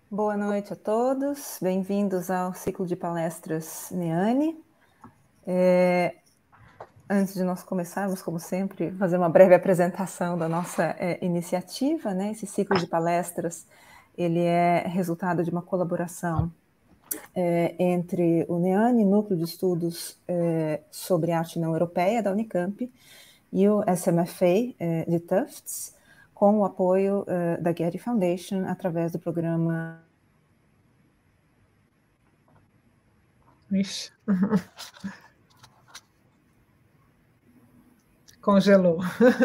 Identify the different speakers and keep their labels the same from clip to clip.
Speaker 1: Boa noite a todos, bem-vindos ao ciclo de palestras NEANE. Antes de nós começarmos, como sempre, fazer uma breve apresentação da nossa iniciativa, né? Esse ciclo de palestras, ele é resultado de uma colaboração entre o NEANE, Núcleo de Estudos sobre Arte Não Europeia, da Unicamp, e o SMFA, de Tufts, com o apoio da Getty Foundation, através do programa...
Speaker 2: Ixi. Congelou.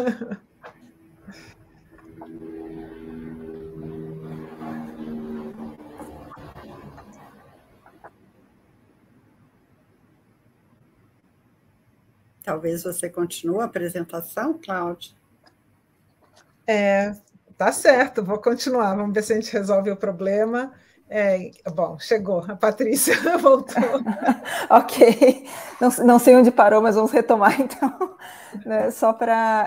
Speaker 3: Talvez você continue a apresentação, Cláudia?
Speaker 2: Tá certo, vou continuar. Vamos ver se a gente resolve o problema. Bom, chegou, a Patrícia voltou.
Speaker 1: Ok, não sei onde parou, mas vamos retomar então, né? Só para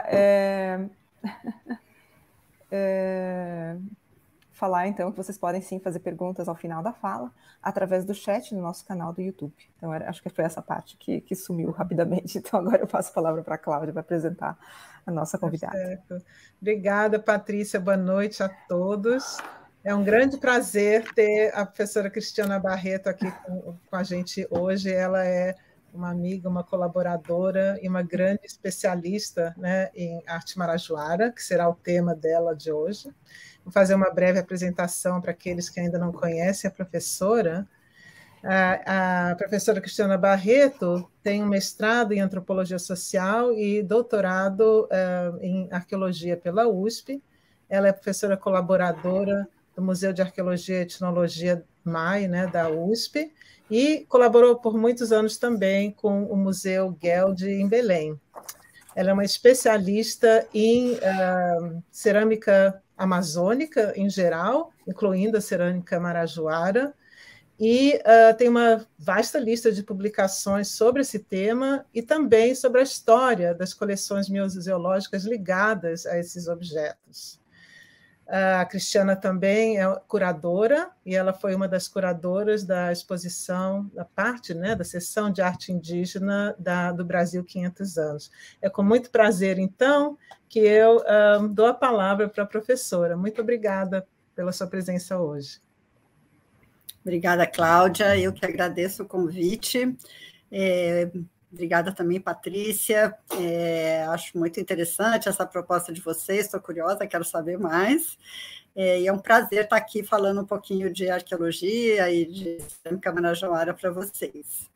Speaker 1: falar então que vocês podem sim fazer perguntas ao final da fala, através do chat no nosso canal do YouTube. Então acho que foi essa parte que sumiu rapidamente, então agora eu passo a palavra para a Cláudia para apresentar a nossa convidada.
Speaker 2: Certo. Obrigada, Patrícia, boa noite a todos. É um grande prazer ter a professora Cristiana Barreto aqui com a gente hoje. Ela é uma amiga, uma colaboradora e uma grande especialista, né, em arte marajoara, que será o tema dela de hoje. Vou fazer uma breve apresentação para aqueles que ainda não conhecem a professora. A professora Cristiana Barreto tem um mestrado em Antropologia Social e doutorado em Arqueologia pela USP. Ela é professora colaboradora do Museu de Arqueologia e Etnologia MAI, né, da USP, e colaborou por muitos anos também com o Museu Geld em Belém. Ela é uma especialista em cerâmica amazônica em geral, incluindo a cerâmica marajoara, e tem uma vasta lista de publicações sobre esse tema e também sobre a história das coleções museológicas ligadas a esses objetos. A Cristiana também é curadora, e ela foi uma das curadoras da exposição, da parte, né, da seção de arte indígena do Brasil 500 anos. É com muito prazer, então, que eu dou a palavra para a professora. Muito obrigada pela sua presença hoje.
Speaker 3: Obrigada, Cláudia. Eu que agradeço o convite. Obrigada também, Patrícia. Acho muito interessante essa proposta de vocês, estou curiosa, quero saber mais. E é um prazer estar aqui falando um pouquinho de arqueologia e de cerâmica marajoara para vocês.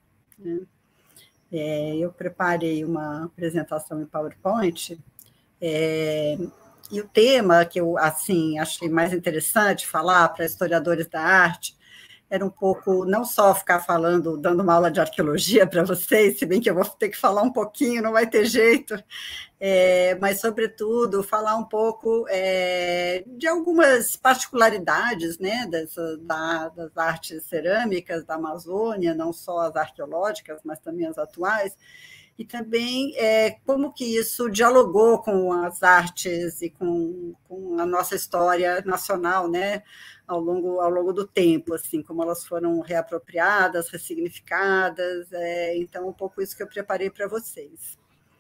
Speaker 3: Eu preparei uma apresentação em PowerPoint, e o tema que eu assim, achei mais interessante falar para historiadores da arte era um pouco, não só ficar falando, dando uma aula de arqueologia para vocês, se bem que eu vou ter que falar um pouquinho, não vai ter jeito, mas, sobretudo, falar um pouco de algumas particularidades, né, das artes cerâmicas da Amazônia, não só as arqueológicas, mas também as atuais, e também como que isso dialogou com as artes e com a nossa história nacional, né, ao longo do tempo, assim, como elas foram reapropriadas, ressignificadas, então um pouco isso que eu preparei para vocês.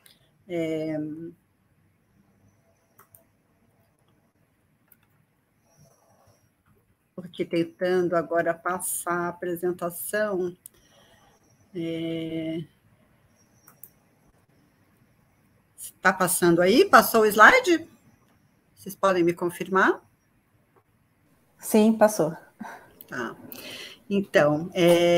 Speaker 3: Porque tentando agora passar a apresentação, está passando aí? Passou o slide? Vocês podem me confirmar?
Speaker 1: Sim, passou.
Speaker 3: Tá. Então,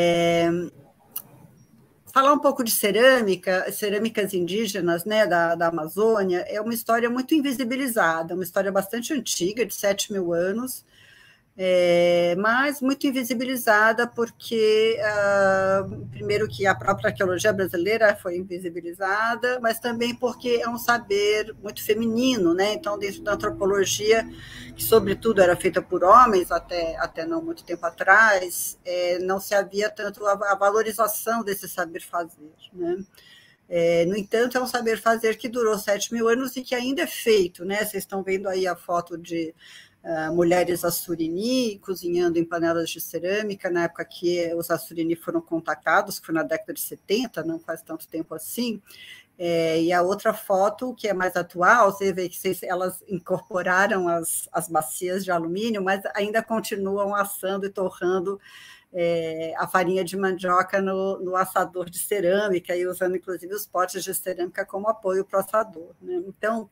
Speaker 3: falar um pouco de cerâmicas indígenas, né, da Amazônia, é uma história muito invisibilizada, uma história bastante antiga, de 7.000 anos, mas muito invisibilizada porque, primeiro, que a própria arqueologia brasileira foi invisibilizada, mas também porque é um saber muito feminino, né? Então, dentro da antropologia, que sobretudo era feita por homens até não muito tempo atrás, não se havia tanto a valorização desse saber fazer, né? No entanto, é um saber fazer que durou 7.000 anos e que ainda é feito, né? Vocês estão vendo aí a foto de mulheres Assurini cozinhando em panelas de cerâmica, na época que os Assurini foram contactados, que foi na década de 70, não faz tanto tempo assim. E a outra foto, que é mais atual, você vê que elas incorporaram as bacias de alumínio, mas ainda continuam assando e torrando a farinha de mandioca no assador de cerâmica, e usando, inclusive, os potes de cerâmica como apoio para o assador, né? Então,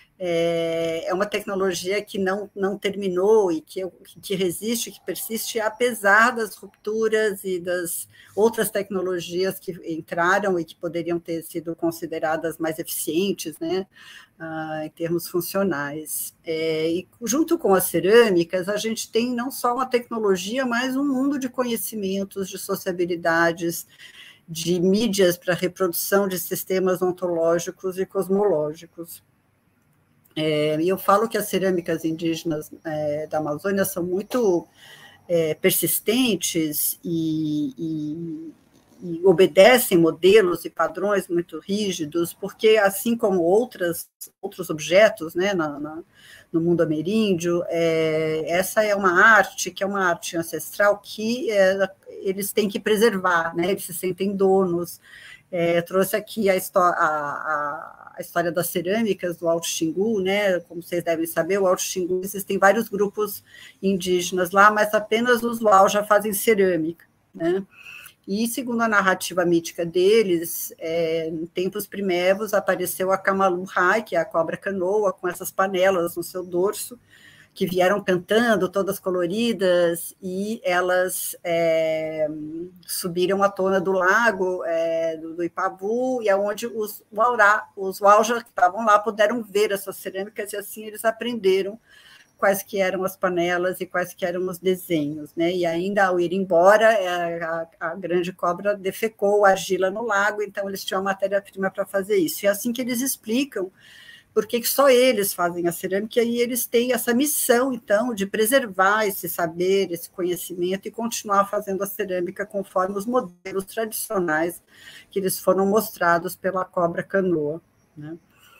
Speaker 3: é uma tecnologia que não terminou e que resiste, que persiste, apesar das rupturas e das outras tecnologias que entraram e que poderiam ter sido consideradas mais eficientes, né, em termos funcionais. E junto com as cerâmicas, a gente tem não só uma tecnologia, mas um mundo de conhecimentos, de sociabilidades, de mídias para reprodução de sistemas ontológicos e cosmológicos. E eu falo que as cerâmicas indígenas da Amazônia são muito persistentes e obedecem modelos e padrões muito rígidos, porque, assim como outros objetos, né, no mundo ameríndio, essa é uma arte, que é uma arte ancestral que eles têm que preservar, né, eles se sentem donos. Trouxe aqui a história das cerâmicas do Alto Xingu, né? Como vocês devem saber, o Alto Xingu, existem vários grupos indígenas lá, mas apenas os Uauja fazem cerâmica, né? E, segundo a narrativa mítica deles, em tempos primevos apareceu a Kamaluhai, que é a cobra canoa, com essas panelas no seu dorso, que vieram cantando, todas coloridas, e elas subiram a tona do lago do Ipavu, e aonde os Uauja que estavam lá puderam ver essas cerâmicas, e assim eles aprenderam quais que eram as panelas e quais que eram os desenhos, né? E ainda, ao ir embora, a grande cobra defecou argila no lago, então eles tinham matéria-prima para fazer isso. E é assim que eles explicam porque só eles fazem a cerâmica, e eles têm essa missão, então, de preservar esse saber, esse conhecimento, e continuar fazendo a cerâmica conforme os modelos tradicionais que eles foram mostrados pela cobra canoa, né?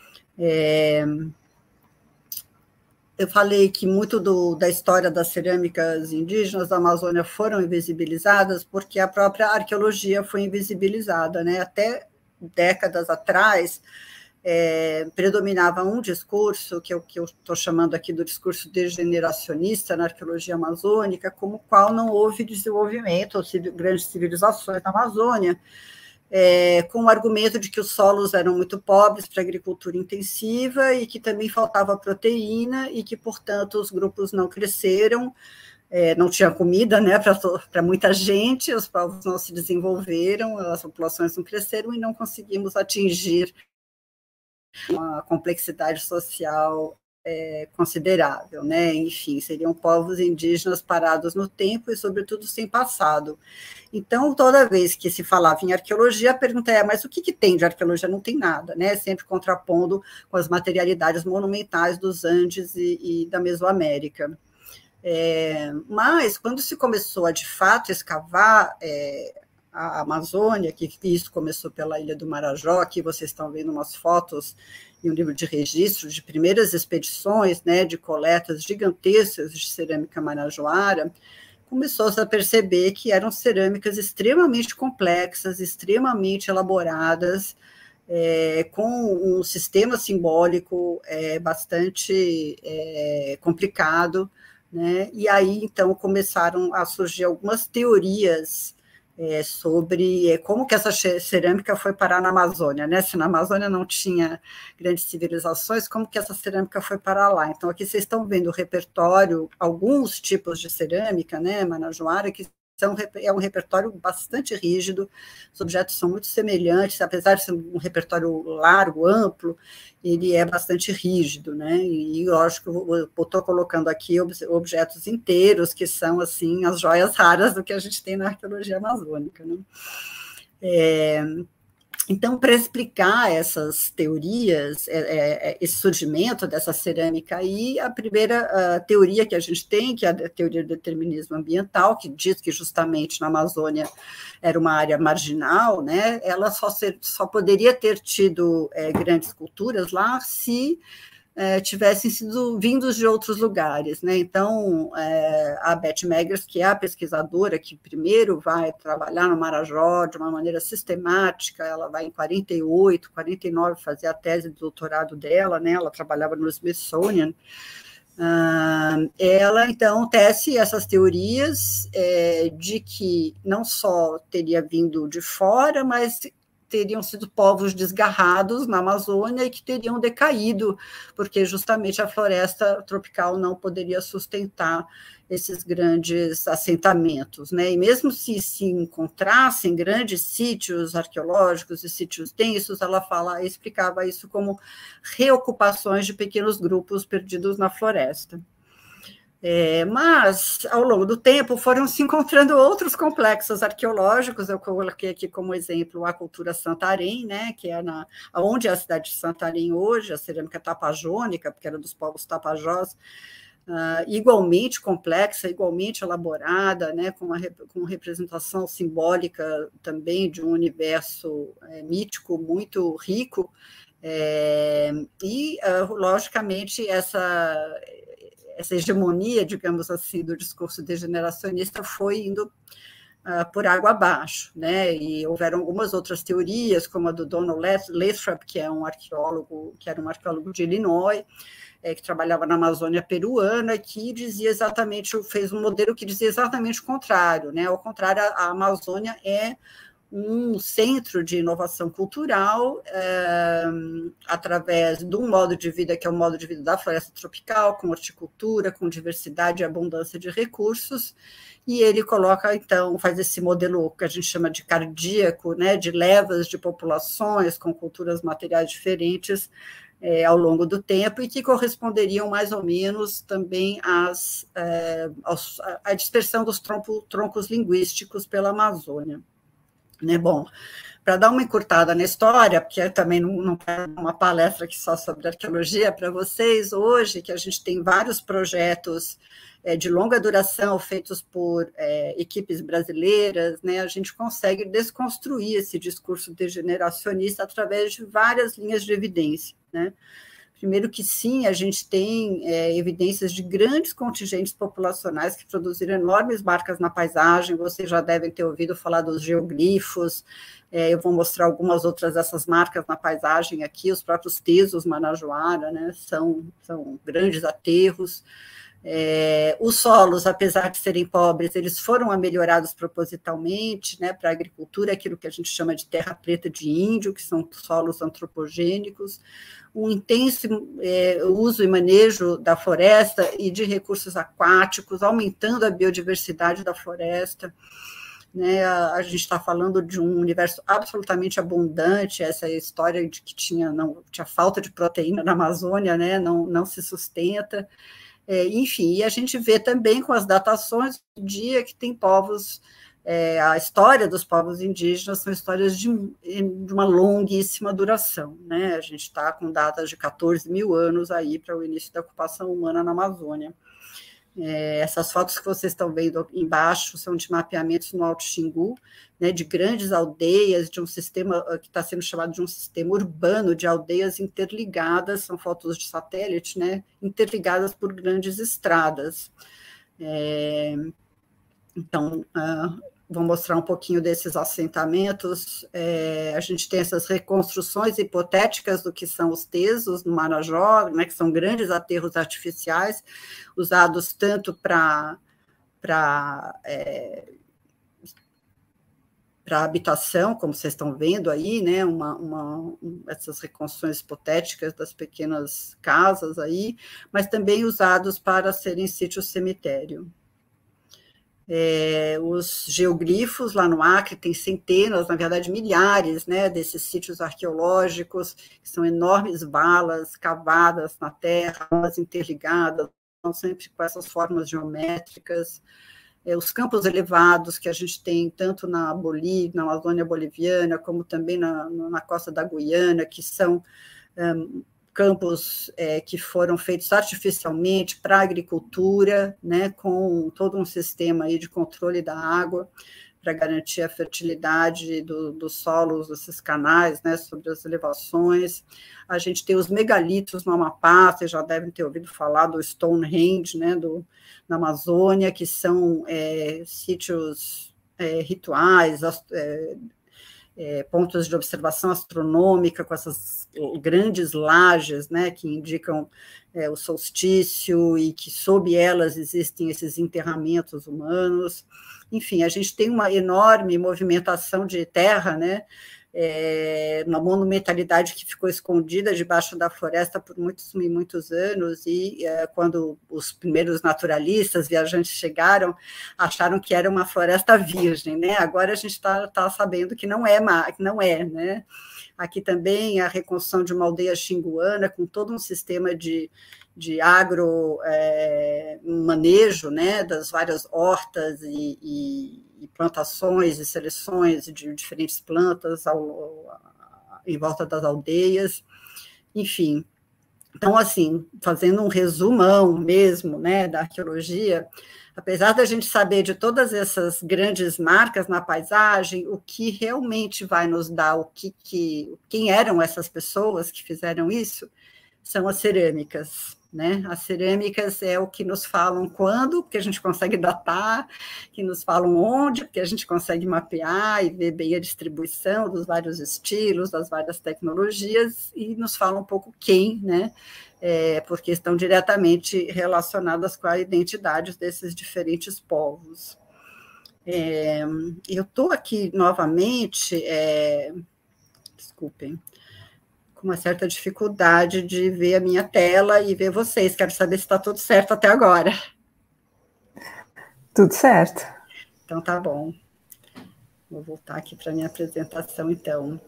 Speaker 3: Eu falei que muito da história das cerâmicas indígenas da Amazônia foram invisibilizadas porque a própria arqueologia foi invisibilizada, né? Até décadas atrás, predominava um discurso, que eu estou chamando aqui do discurso degeneracionista na arqueologia amazônica, como o qual não houve desenvolvimento ou grandes civilizações na Amazônia, com o argumento de que os solos eram muito pobres para a agricultura intensiva e que também faltava proteína e que, portanto, os grupos não cresceram, não tinha comida, né, para muita gente, os povos não se desenvolveram, as populações não cresceram e não conseguimos atingir uma complexidade social considerável, né? Enfim, seriam povos indígenas parados no tempo e, sobretudo, sem passado. Então, toda vez que se falava em arqueologia, a pergunta mas o que tem de arqueologia? Não tem nada, né? Sempre contrapondo com as materialidades monumentais dos Andes e da Mesoamérica. Mas, quando se começou a, de fato, escavar a Amazônia, que isso começou pela Ilha do Marajó, que vocês estão vendo umas fotos e um livro de registro de primeiras expedições, né, de coletas gigantescas de cerâmica marajoara, começou-se a perceber que eram cerâmicas extremamente complexas, extremamente elaboradas, com um sistema simbólico bastante complicado, né? E aí, então, começaram a surgir algumas teorias sobre como que essa cerâmica foi parar na Amazônia, né? Se na Amazônia não tinha grandes civilizações, como que essa cerâmica foi parar lá? Então, aqui vocês estão vendo o repertório, alguns tipos de cerâmica, né, marajoara, que é um repertório bastante rígido, os objetos são muito semelhantes, apesar de ser um repertório largo, amplo, ele é bastante rígido, né? E lógico, eu estou colocando aqui objetos inteiros, que são, assim, as joias raras do que a gente tem na arqueologia amazônica, né? Então, para explicar essas teorias, esse surgimento dessa cerâmica aí, a primeira teoria que a gente tem, que é a teoria do determinismo ambiental, que diz que justamente na Amazônia era uma área marginal, né? Ela só poderia ter tido grandes culturas lá se tivessem sido vindos de outros lugares, né? Então, a Beth Meggers, que é a pesquisadora que primeiro vai trabalhar no Marajó de uma maneira sistemática, ela vai em 48, 49 fazer a tese de doutorado dela, né? Ela trabalhava no Smithsonian. Ela, então, tece essas teorias de que não só teria vindo de fora, mas teriam sido povos desgarrados na Amazônia e que teriam decaído, porque justamente a floresta tropical não poderia sustentar esses grandes assentamentos, né? E mesmo se encontrassem grandes sítios arqueológicos e sítios densos, ela explicava isso como reocupações de pequenos grupos perdidos na floresta. Mas, ao longo do tempo, foram se encontrando outros complexos arqueológicos. Eu coloquei aqui como exemplo a cultura Santarém, né, que é onde é a cidade de Santarém hoje, a cerâmica tapajônica, porque era dos povos tapajós, igualmente complexa, igualmente elaborada, né, com representação simbólica também de um universo mítico muito rico, logicamente, essa hegemonia, digamos assim, do discurso degeneracionista foi indo por água abaixo, né? E houveram algumas outras teorias, como a do Donald Lathrop, que era um arqueólogo de Illinois, que trabalhava na Amazônia peruana, que fez um modelo que dizia exatamente o contrário, né? Ao contrário, a Amazônia é um centro de inovação cultural através de um modo de vida que é o modo de vida da floresta tropical, com horticultura, com diversidade e abundância de recursos, e ele coloca, então, faz esse modelo que a gente chama de cardíaco, né, de levas de populações com culturas materiais diferentes ao longo do tempo, e que corresponderiam mais ou menos também à dispersão dos troncos linguísticos pela Amazônia. Né? Bom, para dar uma encurtada na história, porque eu também não quero uma palestra aqui só sobre arqueologia para vocês, hoje que a gente tem vários projetos de longa duração feitos por equipes brasileiras, né, a gente consegue desconstruir esse discurso degeneracionista através de várias linhas de evidência, né? Primeiro que sim, a gente tem evidências de grandes contingentes populacionais que produziram enormes marcas na paisagem, vocês já devem ter ouvido falar dos geoglifos, eu vou mostrar algumas outras dessas marcas na paisagem aqui, os próprios tesos Manajoara, né, são grandes aterros. Os solos, apesar de serem pobres, eles foram melhorados propositalmente, né, para a agricultura, aquilo que a gente chama de terra preta de índio, que são solos antropogênicos, um intenso uso e manejo da floresta e de recursos aquáticos, aumentando a biodiversidade da floresta, né? A gente está falando de um universo absolutamente abundante, essa história de que tinha falta de proteína na Amazônia, né? Não se sustenta. Enfim, e a gente vê também com as datações do dia que tem povos, a história dos povos indígenas são histórias de uma longuíssima duração, né? A gente está com datas de 14 mil anos aí para o início da ocupação humana na Amazônia. Essas fotos que vocês estão vendo embaixo são de mapeamentos no Alto Xingu, né, de grandes aldeias, de um sistema que está sendo chamado de um sistema urbano de aldeias interligadas, são fotos de satélite, né, interligadas por grandes estradas. Então, vou mostrar um pouquinho desses assentamentos. A gente tem essas reconstruções hipotéticas do que são os tesos no Marajó, né, que são grandes aterros artificiais, usados tanto para habitação, como vocês estão vendo aí, né, essas reconstruções hipotéticas das pequenas casas aí, mas também usados para serem sítios cemitério. Os geoglifos lá no Acre tem centenas, na verdade milhares, né, desses sítios arqueológicos, que são enormes valas cavadas na terra, interligadas, são sempre com essas formas geométricas. Os campos elevados que a gente tem tanto na Bolívia, na Amazônia boliviana, como também na costa da Guiana, que são campos que foram feitos artificialmente para a agricultura, né, com todo um sistema aí de controle da água, para garantir a fertilidade dos solos, desses canais, né, sobre as elevações. A gente tem os megalitos no Amapá, vocês já devem ter ouvido falar do Stonehenge, né, na Amazônia, que são sítios rituais, pontos de observação astronômica com essas grandes lajes, né, que indicam o solstício e que sob elas existem esses enterramentos humanos. Enfim, a gente tem uma enorme movimentação de terra, né, uma monumentalidade que ficou escondida debaixo da floresta por muitos e muitos anos, e quando os primeiros naturalistas, viajantes chegaram, acharam que era uma floresta virgem, né? Agora a gente está sabendo que não é, né? Aqui também a reconstrução de uma aldeia xinguana, com todo um sistema de manejo, né, das várias hortas e plantações e seleções de diferentes plantas em volta das aldeias, enfim. Então, assim, fazendo um resumão mesmo, né, da arqueologia, apesar da gente saber de todas essas grandes marcas na paisagem, o que realmente vai nos dar quem eram essas pessoas que fizeram isso, são as cerâmicas, né? As cerâmicas é o que nos falam quando, porque a gente consegue datar, que nos falam onde, porque a gente consegue mapear e ver bem a distribuição dos vários estilos, das várias tecnologias, e nos falam um pouco quem, né? Porque estão diretamente relacionadas com a identidade desses diferentes povos. Eu estou aqui novamente, desculpem, com uma certa dificuldade de ver a minha tela e ver vocês. Quero saber se está tudo certo até agora.
Speaker 1: Tudo certo.
Speaker 3: Então, tá bom. Vou voltar aqui para a minha apresentação, então.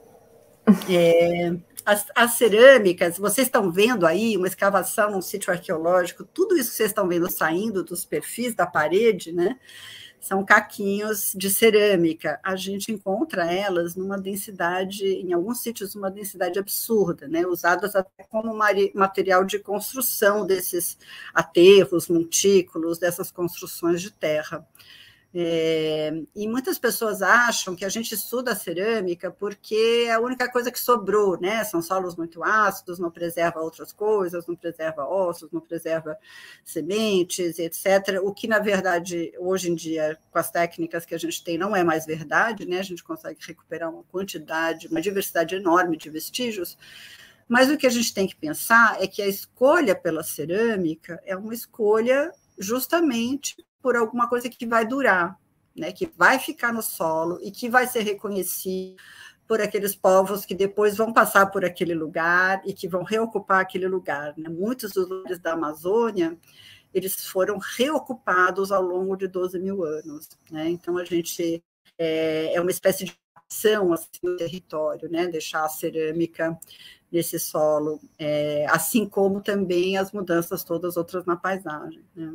Speaker 3: As cerâmicas, vocês estão vendo aí uma escavação num sítio arqueológico, tudo isso que vocês estão vendo saindo dos perfis da parede, né? São caquinhos de cerâmica. A gente encontra elas numa densidade, em alguns sítios, uma densidade absurda, né? Usadas até como material de construção desses aterros, montículos, dessas construções de terra. E muitas pessoas acham que a gente estuda a cerâmica porque é a única coisa que sobrou, né? São solos muito ácidos, não preserva outras coisas, não preserva ossos, não preserva sementes, etc. O que, na verdade, hoje em dia, com as técnicas que a gente tem, não é mais verdade, né? A gente consegue recuperar uma diversidade enorme de vestígios, mas o que a gente tem que pensar é que a escolha pela cerâmica é uma escolha justamente por alguma coisa que vai durar, né, que vai ficar no solo e que vai ser reconhecido por aqueles povos que depois vão passar por aquele lugar e que vão reocupar aquele lugar, né? Muitos dos lugares da Amazônia, eles foram reocupados ao longo de 12 mil anos, né? Então, a gente é uma espécie de ação assim, no território, né? Deixar a cerâmica nesse solo, assim como também as mudanças todas outras na paisagem, né?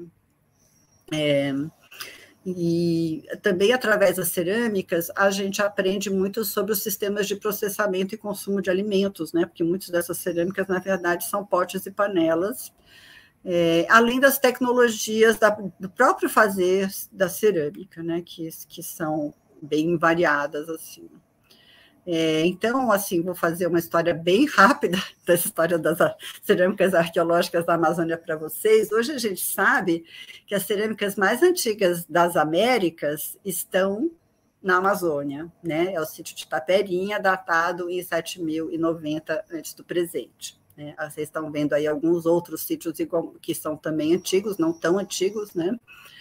Speaker 3: E também através das cerâmicas a gente aprende muito sobre os sistemas de processamento e consumo de alimentos, né? Porque muitas dessas cerâmicas, na verdade, são potes e panelas, além das tecnologias do próprio fazer da cerâmica, né? Que são bem variadas, assim. Então, assim, vou fazer uma história bem rápida dessa história das cerâmicas arqueológicas da Amazônia para vocês. Hoje a gente sabe que as cerâmicas mais antigas das Américas estão na Amazônia, né? É o sítio de Taperinha, datado em 7090 antes do presente, né? Vocês estão vendo aí alguns outros sítios que são também antigos, não tão antigos, né?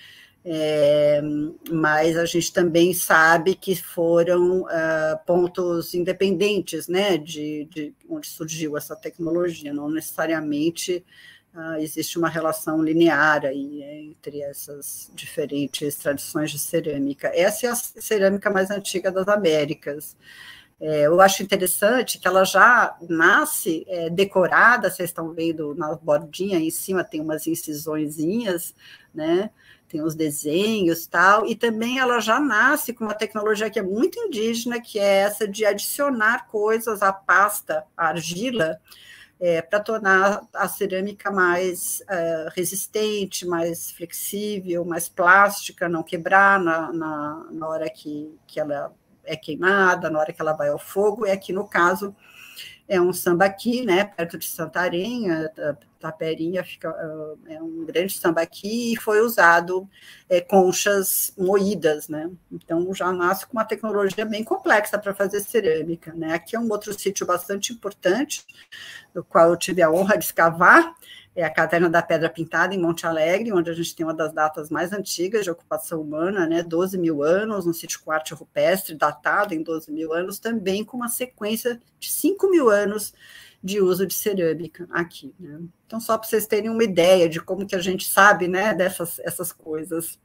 Speaker 3: Mas a gente também sabe que foram pontos independentes, né, de onde surgiu essa tecnologia, não necessariamente existe uma relação linear aí, entre essas diferentes tradições de cerâmica. Essa é a cerâmica mais antiga das Américas. Eu acho interessante que ela já nasce decorada, vocês estão vendo na bordinha, em cima tem umas incisõezinhas, né? Tem os desenhos e tal, e também ela já nasce com uma tecnologia que é muito indígena, que é essa de adicionar coisas à pasta, à argila, para tornar a cerâmica mais resistente, mais flexível, mais plástica, não quebrar na hora que ela é queimada, na hora que ela vai ao fogo. E aqui, no caso, é um sambaqui, né, perto de Santarém, Taperinha é um grande sambaqui, e foi usado conchas moídas, né? Então já nasce com uma tecnologia bem complexa para fazer cerâmica, né? Aqui é um outro sítio bastante importante, do qual eu tive a honra de escavar, é a Caverna da Pedra Pintada, em Monte Alegre, onde a gente tem uma das datas mais antigas de ocupação humana, né, 12 mil anos, um sítio com arte rupestre, datado em 12 mil anos, também com uma sequência de 5 mil anos de uso de cerâmica aqui, né? Então, só para vocês terem uma ideia de como que a gente sabe, né, essas coisas.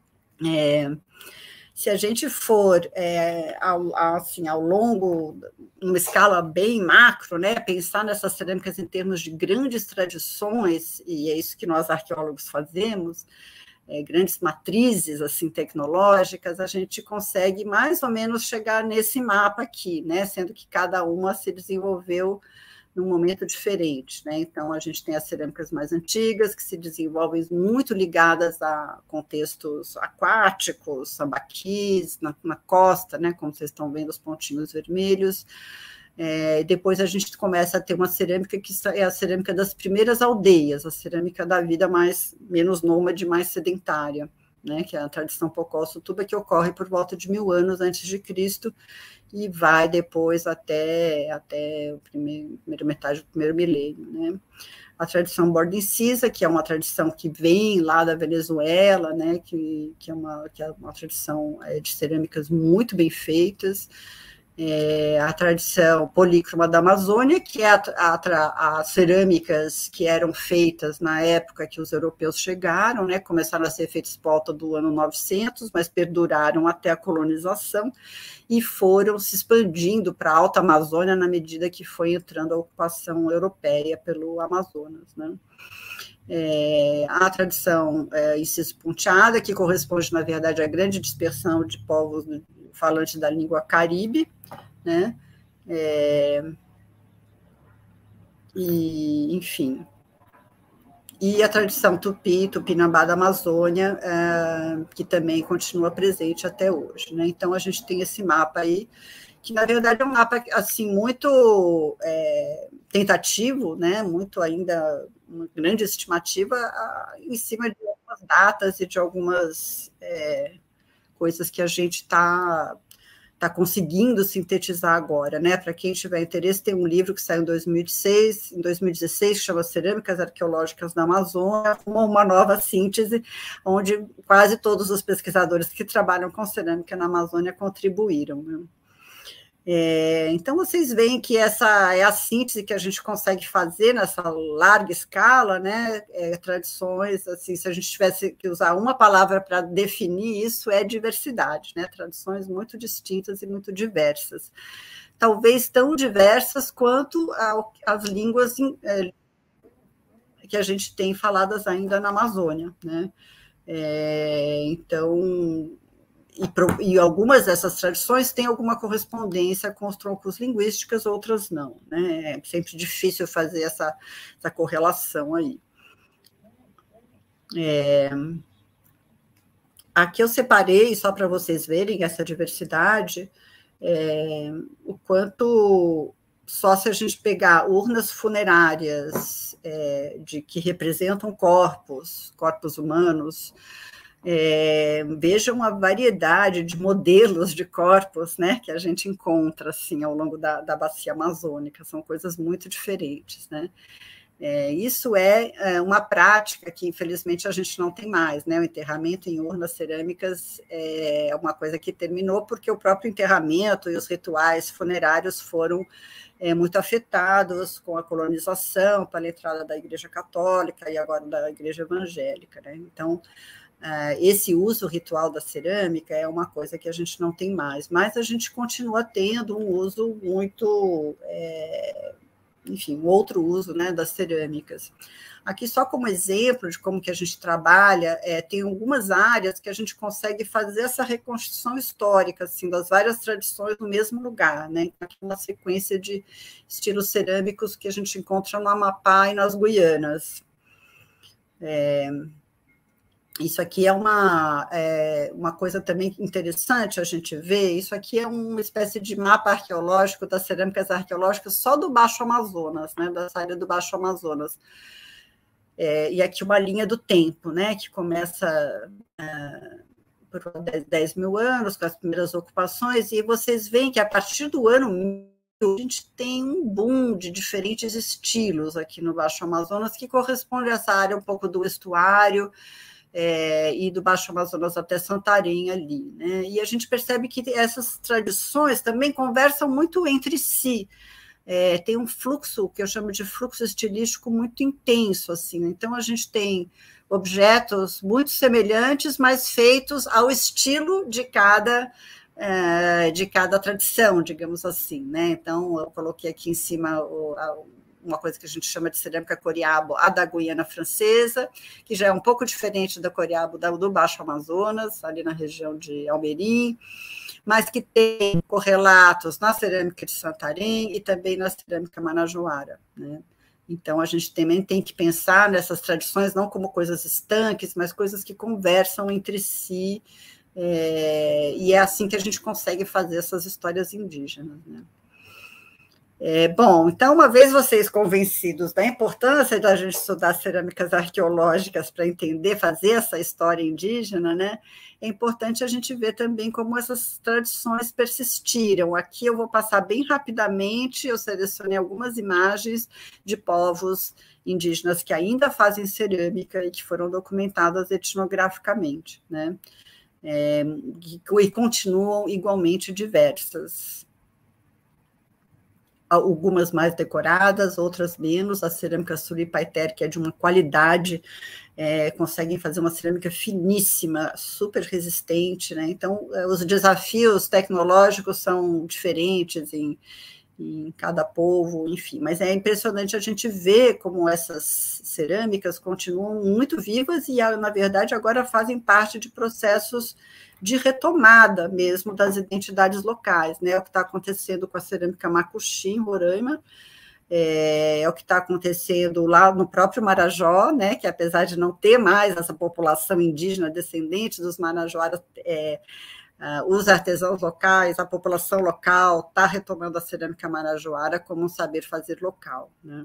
Speaker 3: Se a gente for assim, ao longo, numa escala bem macro, né, pensar nessas cerâmicas em termos de grandes tradições, e é isso que nós arqueólogos fazemos, grandes matrizes assim, tecnológicas, a gente consegue mais ou menos chegar nesse mapa aqui, né, sendo que cada uma se desenvolveu num momento diferente, né? Então, a gente tem as cerâmicas mais antigas, que se desenvolvem muito ligadas a contextos aquáticos, sambaquis, na costa, né? Como vocês estão vendo, os pontinhos vermelhos. Depois a gente começa a ter uma cerâmica que é a cerâmica das primeiras aldeias, a cerâmica da vida menos nômade, mais sedentária, né? Que é a tradição Pocó-Sotuba, que ocorre por volta de 1000 anos antes de Cristo, e vai depois até a primeira metade do primeiro milênio, né? A tradição Borda-Incisa, que é uma tradição que vem lá da Venezuela, né? Que é uma tradição de cerâmicas muito bem feitas. A tradição polícroma da Amazônia, que é as cerâmicas que eram feitas na época que os europeus chegaram, né, começaram a ser feitas por volta do ano 900, mas perduraram até a colonização e foram se expandindo para a Alta Amazônia na medida que foi entrando a ocupação europeia pelo Amazonas, né. A tradição inciso ponteada, que corresponde, na verdade, à grande dispersão de povos falantes da língua caribe, né? Enfim. E a tradição tupi, tupinambá da Amazônia, que também continua presente até hoje, né? Então, a gente tem esse mapa aí, que, na verdade, é um mapa, assim, muito tentativo, né? Muito ainda, uma grande estimativa, em cima de algumas datas e de algumas coisas que a gente está conseguindo sintetizar agora, né? Para quem tiver interesse, tem um livro que saiu em 2016, que chama Cerâmicas Arqueológicas da Amazônia, uma nova síntese, onde quase todos os pesquisadores que trabalham com cerâmica na Amazônia contribuíram, né? Então, vocês veem que essa é a síntese que a gente consegue fazer nessa larga escala, né? Tradições, assim, se a gente tivesse que usar uma palavra para definir isso, é diversidade, né? Tradições muito distintas e muito diversas. Talvez tão diversas quanto as línguas que a gente tem faladas ainda na Amazônia, né? Então... E algumas dessas tradições têm alguma correspondência com os troncos linguísticos, outras não, né? É sempre difícil fazer essa correlação aí. Aqui eu separei, só para vocês verem essa diversidade, o quanto, só se a gente pegar urnas funerárias que representam corpos humanos, vejam a variedade de modelos de corpos, né, que a gente encontra assim, ao longo da bacia amazônica, são coisas muito diferentes, né? Isso é uma prática que, infelizmente, a gente não tem mais, né? O enterramento em urnas cerâmicas é uma coisa que terminou porque o próprio enterramento e os rituais funerários foram muito afetados com a colonização, pela entrada da Igreja Católica e agora da Igreja Evangélica, né? Então, esse uso ritual da cerâmica é uma coisa que a gente não tem mais, mas a gente continua tendo um uso muito enfim, um outro uso, né, das cerâmicas. Aqui, só como exemplo de como que a gente trabalha, tem algumas áreas que a gente consegue fazer essa reconstrução histórica, assim, das várias tradições no mesmo lugar, né? Aqui uma sequência de estilos cerâmicos que a gente encontra no Amapá e nas Guianas. Isso aqui é uma coisa também interessante a gente ver. Isso aqui é uma espécie de mapa arqueológico das cerâmicas arqueológicas só do Baixo Amazonas, né, dessa área do Baixo Amazonas. E aqui uma linha do tempo, né, que começa por 10 mil anos, com as primeiras ocupações, e vocês veem que a partir do ano 1000, a gente tem um boom de diferentes estilos aqui no Baixo Amazonas, que corresponde a essa área um pouco do estuário, e do Baixo Amazonas até Santarém ali, né? E a gente percebe que essas tradições também conversam muito entre si. Tem um fluxo que eu chamo de fluxo estilístico muito intenso, assim. Então a gente tem objetos muito semelhantes, mas feitos ao estilo de cada tradição, digamos assim, né? Então eu coloquei aqui em cima uma coisa que a gente chama de cerâmica coriabo, a da Guiana Francesa, que já é um pouco diferente da coriabo do Baixo Amazonas, ali na região de Almerim, mas que tem correlatos na cerâmica de Santarém e também na cerâmica manajoara, né? Então, a gente também tem que pensar nessas tradições não como coisas estanques, mas coisas que conversam entre si, e é assim que a gente consegue fazer essas histórias indígenas, né? Bom, então, uma vez vocês convencidos da importância da gente estudar cerâmicas arqueológicas para entender, fazer essa história indígena, né, é importante a gente ver também como essas tradições persistiram. Aqui eu vou passar bem rapidamente, eu selecionei algumas imagens de povos indígenas que ainda fazem cerâmica e que foram documentadas etnograficamente, né, e continuam igualmente diversas. Algumas mais decoradas, outras menos. A cerâmica Suripaiter, que é de uma qualidade, conseguem fazer uma cerâmica finíssima, super resistente, né? Então, os desafios tecnológicos são diferentes em cada povo, enfim, mas é impressionante a gente ver como essas cerâmicas continuam muito vivas e, na verdade, agora fazem parte de processos de retomada mesmo das identidades locais, né? É o que está acontecendo com a cerâmica Macuxi, em Roraima, é o que está acontecendo lá no próprio Marajó, né? Que apesar de não ter mais essa população indígena descendente dos marajoaras, os artesãos locais, a população local está retomando a cerâmica marajoara como um saber fazer local, né?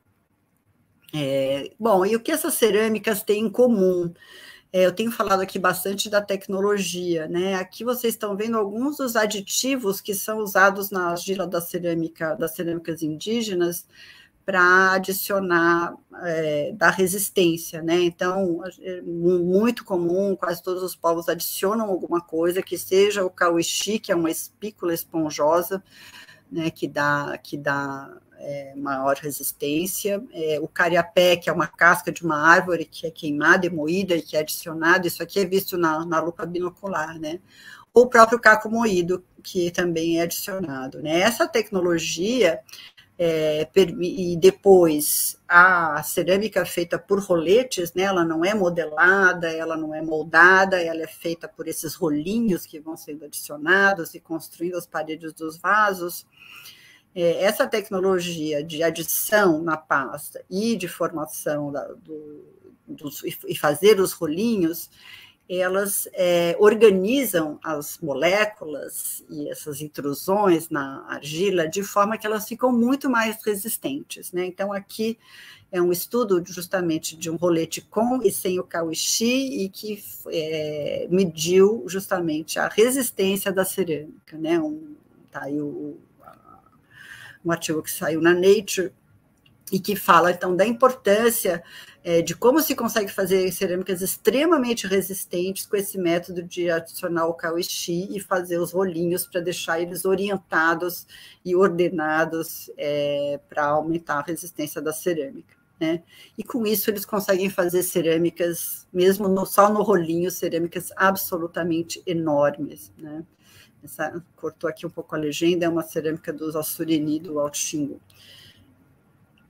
Speaker 3: Bom, e o que essas cerâmicas têm em comum? Eu tenho falado aqui bastante da tecnologia, né? Aqui vocês estão vendo alguns dos aditivos que são usados na argila das cerâmicas indígenas para adicionar, da resistência, né? Então, é muito comum, quase todos os povos adicionam alguma coisa, que seja o cauixi, que é uma espícula esponjosa, né, que dá maior resistência, o cariapé, que é uma casca de uma árvore que é queimada e moída e que é adicionado, isso aqui é visto na lupa binocular, né? Ou o próprio caco moído, que também é adicionado, né? Essa tecnologia, e depois a cerâmica feita por roletes, né, ela não é modelada, ela não é moldada, ela é feita por esses rolinhos que vão sendo adicionados e construindo as paredes dos vasos. Essa tecnologia de adição na pasta e de formação e fazer os rolinhos, elas organizam as moléculas e essas intrusões na argila de forma que elas ficam muito mais resistentes, né? Então, aqui é um estudo justamente de um rolete com e sem o cauixi e que mediu justamente a resistência da cerâmica, né? Tá aí um artigo que saiu na Nature e que fala, então, da importância de como se consegue fazer cerâmicas extremamente resistentes com esse método de adicionar o cauixi e fazer os rolinhos para deixar eles orientados e ordenados para aumentar a resistência da cerâmica, né? E com isso eles conseguem fazer cerâmicas, mesmo só no rolinho, cerâmicas absolutamente enormes, né? Cortou aqui um pouco a legenda, é uma cerâmica dos Assurini, do Alto Xingu.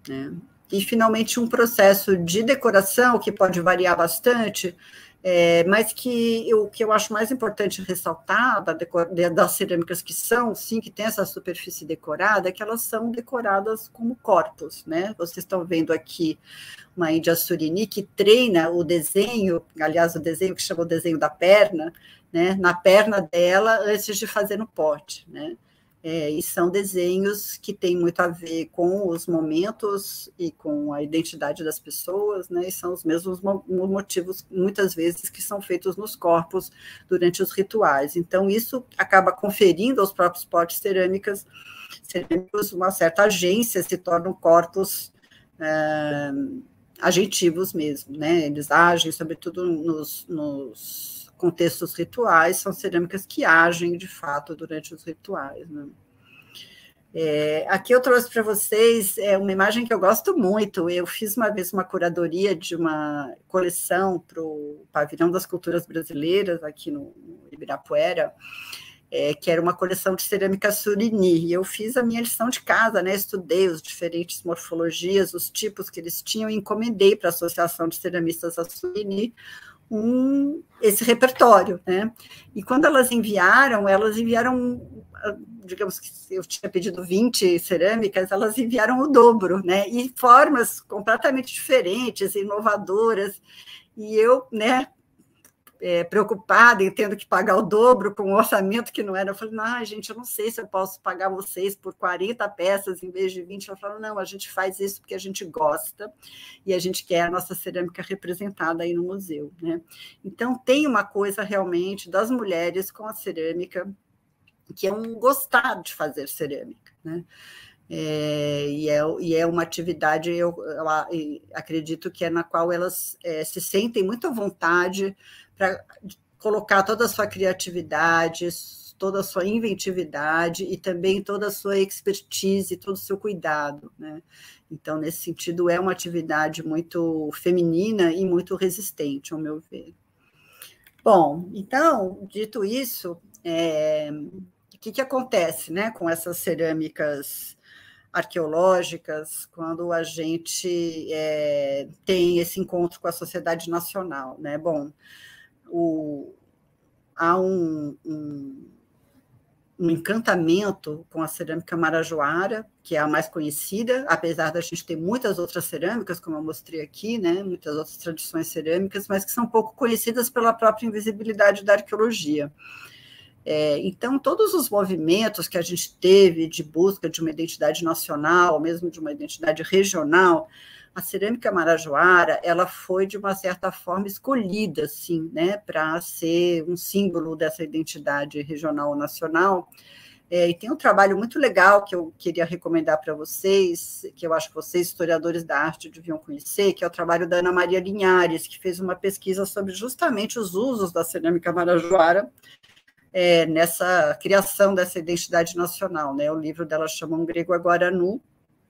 Speaker 3: né? E, finalmente, um processo de decoração que pode variar bastante, mas o que eu acho mais importante ressaltar das cerâmicas que são, sim, que tem essa superfície decorada, é que elas são decoradas como corpos, né? Vocês estão vendo aqui uma índia surini que treina o desenho, aliás, o desenho que chama o desenho da perna, né? Na perna dela antes de fazer no pote, né? E são desenhos que têm muito a ver com os momentos e com a identidade das pessoas, né? E são os mesmos motivos, muitas vezes, que são feitos nos corpos durante os rituais. Então, isso acaba conferindo aos próprios potes cerâmicos uma certa agência, se tornam corpos agentivos mesmo, né? Eles agem, sobretudo nos contextos rituais, são cerâmicas que agem, de fato, durante os rituais, né? Aqui eu trouxe para vocês uma imagem que eu gosto muito. Eu fiz uma vez uma curadoria de uma coleção para o Pavilhão das Culturas Brasileiras, aqui no Ibirapuera, que era uma coleção de cerâmica surini, e eu fiz a minha lição de casa, né? Estudei os diferentes morfologias, os tipos que eles tinham, e encomendei para a Associação de Ceramistas a Surini esse repertório, né? E quando elas enviaram, digamos que eu tinha pedido 20 cerâmicas, elas enviaram o dobro, né? E formas completamente diferentes, inovadoras, e eu, né, preocupada em tendo que pagar o dobro com um orçamento que não era, eu falei, gente, eu não sei se eu posso pagar vocês por 40 peças em vez de 20, eu falo, não, a gente faz isso porque a gente gosta e a gente quer a nossa cerâmica representada aí no museu, né? Então, tem uma coisa realmente das mulheres com a cerâmica, que é um gostar de fazer cerâmica, né? E é uma atividade, eu acredito que é na qual elas se sentem muito à vontade para colocar toda a sua criatividade, toda a sua inventividade e também toda a sua expertise, todo o seu cuidado, né? Então, nesse sentido, é uma atividade muito feminina e muito resistente, ao meu ver. Bom, então, dito isso, o que acontece, né, com essas cerâmicas arqueológicas quando a gente tem esse encontro com a sociedade nacional, né? Bom, há um encantamento com a cerâmica marajoara, que é a mais conhecida, apesar da gente ter muitas outras cerâmicas, como eu mostrei aqui, né? Muitas outras tradições cerâmicas, mas que são pouco conhecidas pela própria invisibilidade da arqueologia. Então, todos os movimentos que a gente teve de busca de uma identidade nacional, mesmo de uma identidade regional, a cerâmica marajoara, ela foi, de uma certa forma, escolhida, assim, né, para ser um símbolo dessa identidade regional ou nacional. E tem um trabalho muito legal que eu queria recomendar para vocês, que eu acho que vocês, historiadores da arte, deviam conhecer, que é o trabalho da Ana Maria Linhares, que fez uma pesquisa sobre justamente os usos da cerâmica marajoara, nessa criação dessa identidade nacional, né? O livro dela chama Um Grego Agora Nu,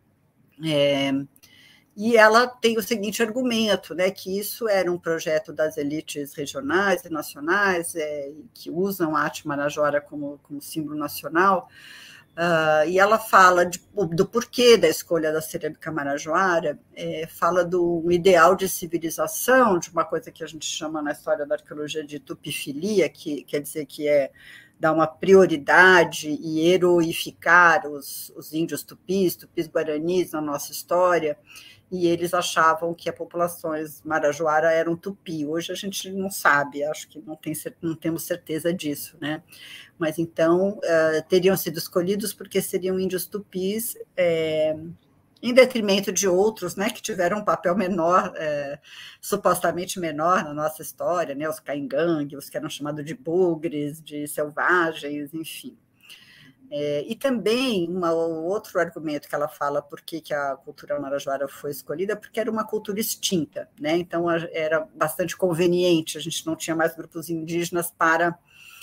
Speaker 3: e ela tem o seguinte argumento, né, que isso era um projeto das elites regionais e nacionais, que usam a arte marajoara como símbolo nacional, e ela fala do porquê da escolha da cerâmica marajoara, fala do ideal de civilização, de uma coisa que a gente chama na história da arqueologia de tupifilia, que quer dizer que dar uma prioridade e heroificar os índios tupis guaranis na nossa história, e eles achavam que as populações marajoara eram tupi. Hoje a gente não sabe, acho que não temos certeza disso, né? Mas então teriam sido escolhidos porque seriam índios tupis, em detrimento de outros, né, que tiveram um papel menor, supostamente menor na nossa história, né, os caingangue, os que eram chamados de bugres, de selvagens, enfim. E também outro argumento que ela fala por que a cultura marajoara foi escolhida, porque era uma cultura extinta, né? Então era bastante conveniente, a gente não tinha mais grupos indígenas para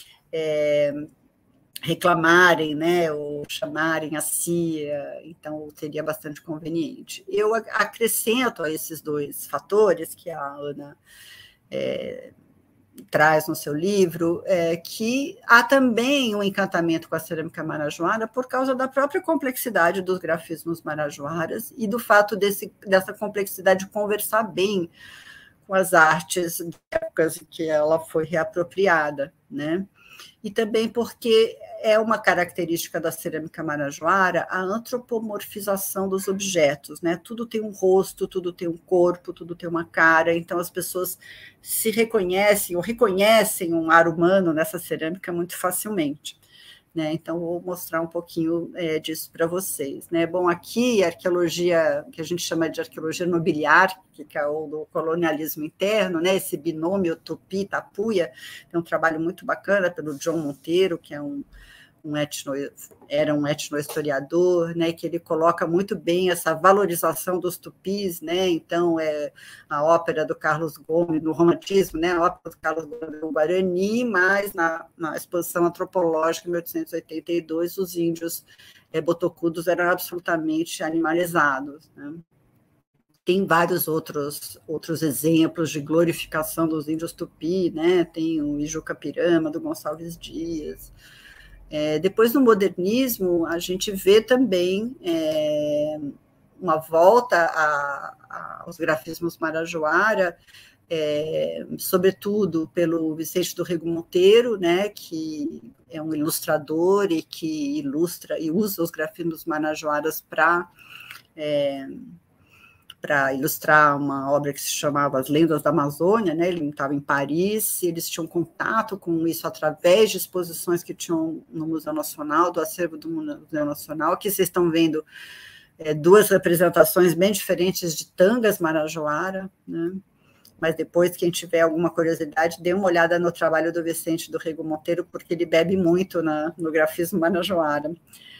Speaker 3: reclamarem, né, ou chamarem a si, então seria bastante conveniente. Eu acrescento a esses dois fatores que a Ana traz no seu livro, que há também um encantamento com a cerâmica marajoara por causa da própria complexidade dos grafismos marajoaras e do fato dessa complexidade de conversar bem com as artes de épocas em que ela foi reapropriada, né? E também porque é uma característica da cerâmica marajoara a antropomorfização dos objetos, né? Tudo tem um rosto, tudo tem um corpo, tudo tem uma cara, então as pessoas se reconhecem ou reconhecem um ar humano nessa cerâmica muito facilmente, né? Então, vou mostrar um pouquinho disso para vocês, né? Bom, aqui a arqueologia, que a gente chama de arqueologia nobiliar, que é o do colonialismo interno, né? Esse binômio Tupi-Tapuia, tem um trabalho muito bacana pelo John Monteiro, que é era um etnohistoriador, né, que ele coloca muito bem essa valorização dos tupis, né? Então, a ópera do Carlos Gomes, no romantismo, né, a ópera do Carlos Gomes do Guarani, mas na exposição antropológica, em 1882, os índios botocudos eram absolutamente animalizados, né? Tem vários outros exemplos de glorificação dos índios tupi, né? Tem o Ijucapirama, do Gonçalves Dias. Depois, no modernismo, a gente vê também uma volta aos grafismos marajoara, sobretudo pelo Vicente do Rego Monteiro, né, que é um ilustrador e que ilustra e usa os grafismos marajoaras para ilustrar uma obra que se chamava As Lendas da Amazônia, né? Ele estava em Paris, e eles tinham contato com isso através de exposições que tinham no Museu Nacional, do acervo do Museu Nacional. Aqui vocês estão vendo duas representações bem diferentes de tangas marajoara, né? Mas depois, quem tiver alguma curiosidade, dê uma olhada no trabalho do Vicente do Rego Monteiro, porque ele bebe muito no grafismo marajoara.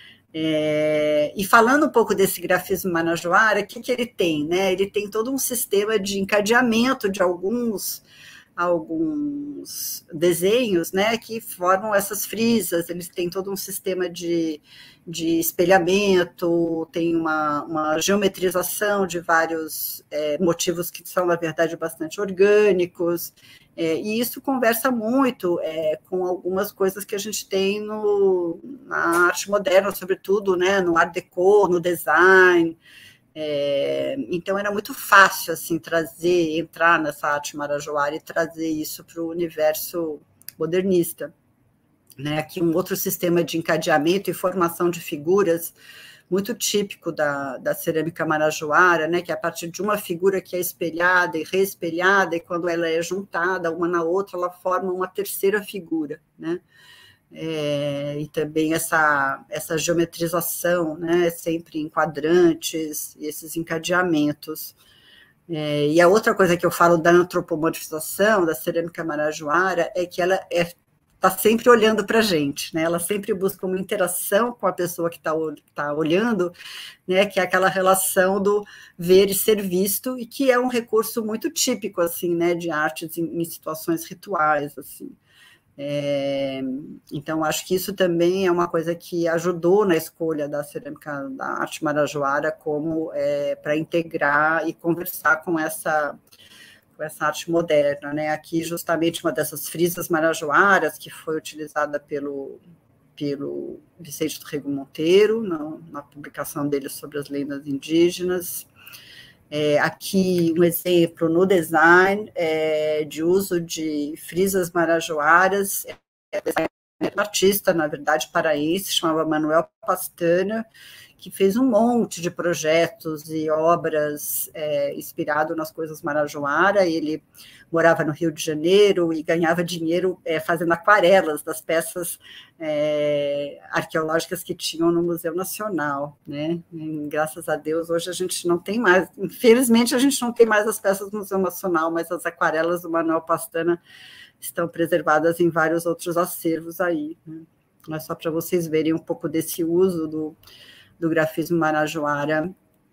Speaker 3: E falando um pouco desse grafismo marajoara, o que ele tem, né? Ele tem todo um sistema de encadeamento de alguns desenhos, né, que formam essas frisas. Eles têm todo um sistema de espelhamento, tem uma geometrização de vários motivos que são, na verdade, bastante orgânicos, e isso conversa muito com algumas coisas que a gente tem na arte moderna, sobretudo, né, no Art Deco, no design. Então, era muito fácil assim, entrar nessa arte marajoara e trazer isso para o universo modernista, né? Aqui um outro sistema de encadeamento e formação de figuras muito típico da cerâmica marajoara, né? Que é a partir de uma figura que é espelhada e reespelhada, e quando ela é juntada uma na outra, ela forma uma terceira figura, né? E também essa geometrização, né, sempre em quadrantes, e esses encadeamentos. E a outra coisa que eu falo da antropomorfização da cerâmica marajoara é que ela está sempre olhando para a gente, né? Ela sempre busca uma interação com a pessoa que está olhando, né? Que é aquela relação do ver e ser visto, e que é um recurso muito típico assim, né, de artes em situações rituais, assim. Então, acho que isso também é uma coisa que ajudou na escolha da cerâmica da arte marajoara como para integrar e conversar com essa arte moderna, né? Aqui, justamente, uma dessas frisas marajoaras que foi utilizada pelo Vicente do Rego Monteiro, na publicação dele sobre as lendas indígenas. Aqui um exemplo no design de uso de frisas marajoaras, um artista, na verdade, paraense, chamava Manuel Pastana, que fez um monte de projetos e obras inspirado nas coisas marajoara. Ele morava no Rio de Janeiro e ganhava dinheiro fazendo aquarelas das peças arqueológicas que tinham no Museu Nacional, né? E, graças a Deus, hoje a gente não tem mais, infelizmente a gente não tem mais as peças do Museu Nacional, mas as aquarelas do Manuel Pastana estão preservadas em vários outros acervos aí, né? Mas só para vocês verem um pouco desse uso do grafismo marajoara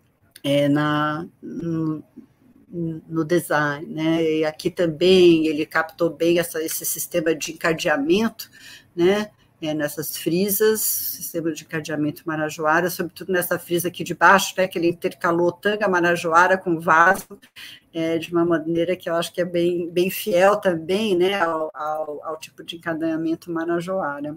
Speaker 3: no design, né? E aqui também ele captou bem esse sistema de encadeamento, né? nessas frisas, sistema de encadeamento marajoara, sobretudo nessa frisa aqui de baixo, né, que ele intercalou tanga marajoara com vaso, de uma maneira que eu acho que é bem fiel também, né, ao tipo de encadeamento marajoara.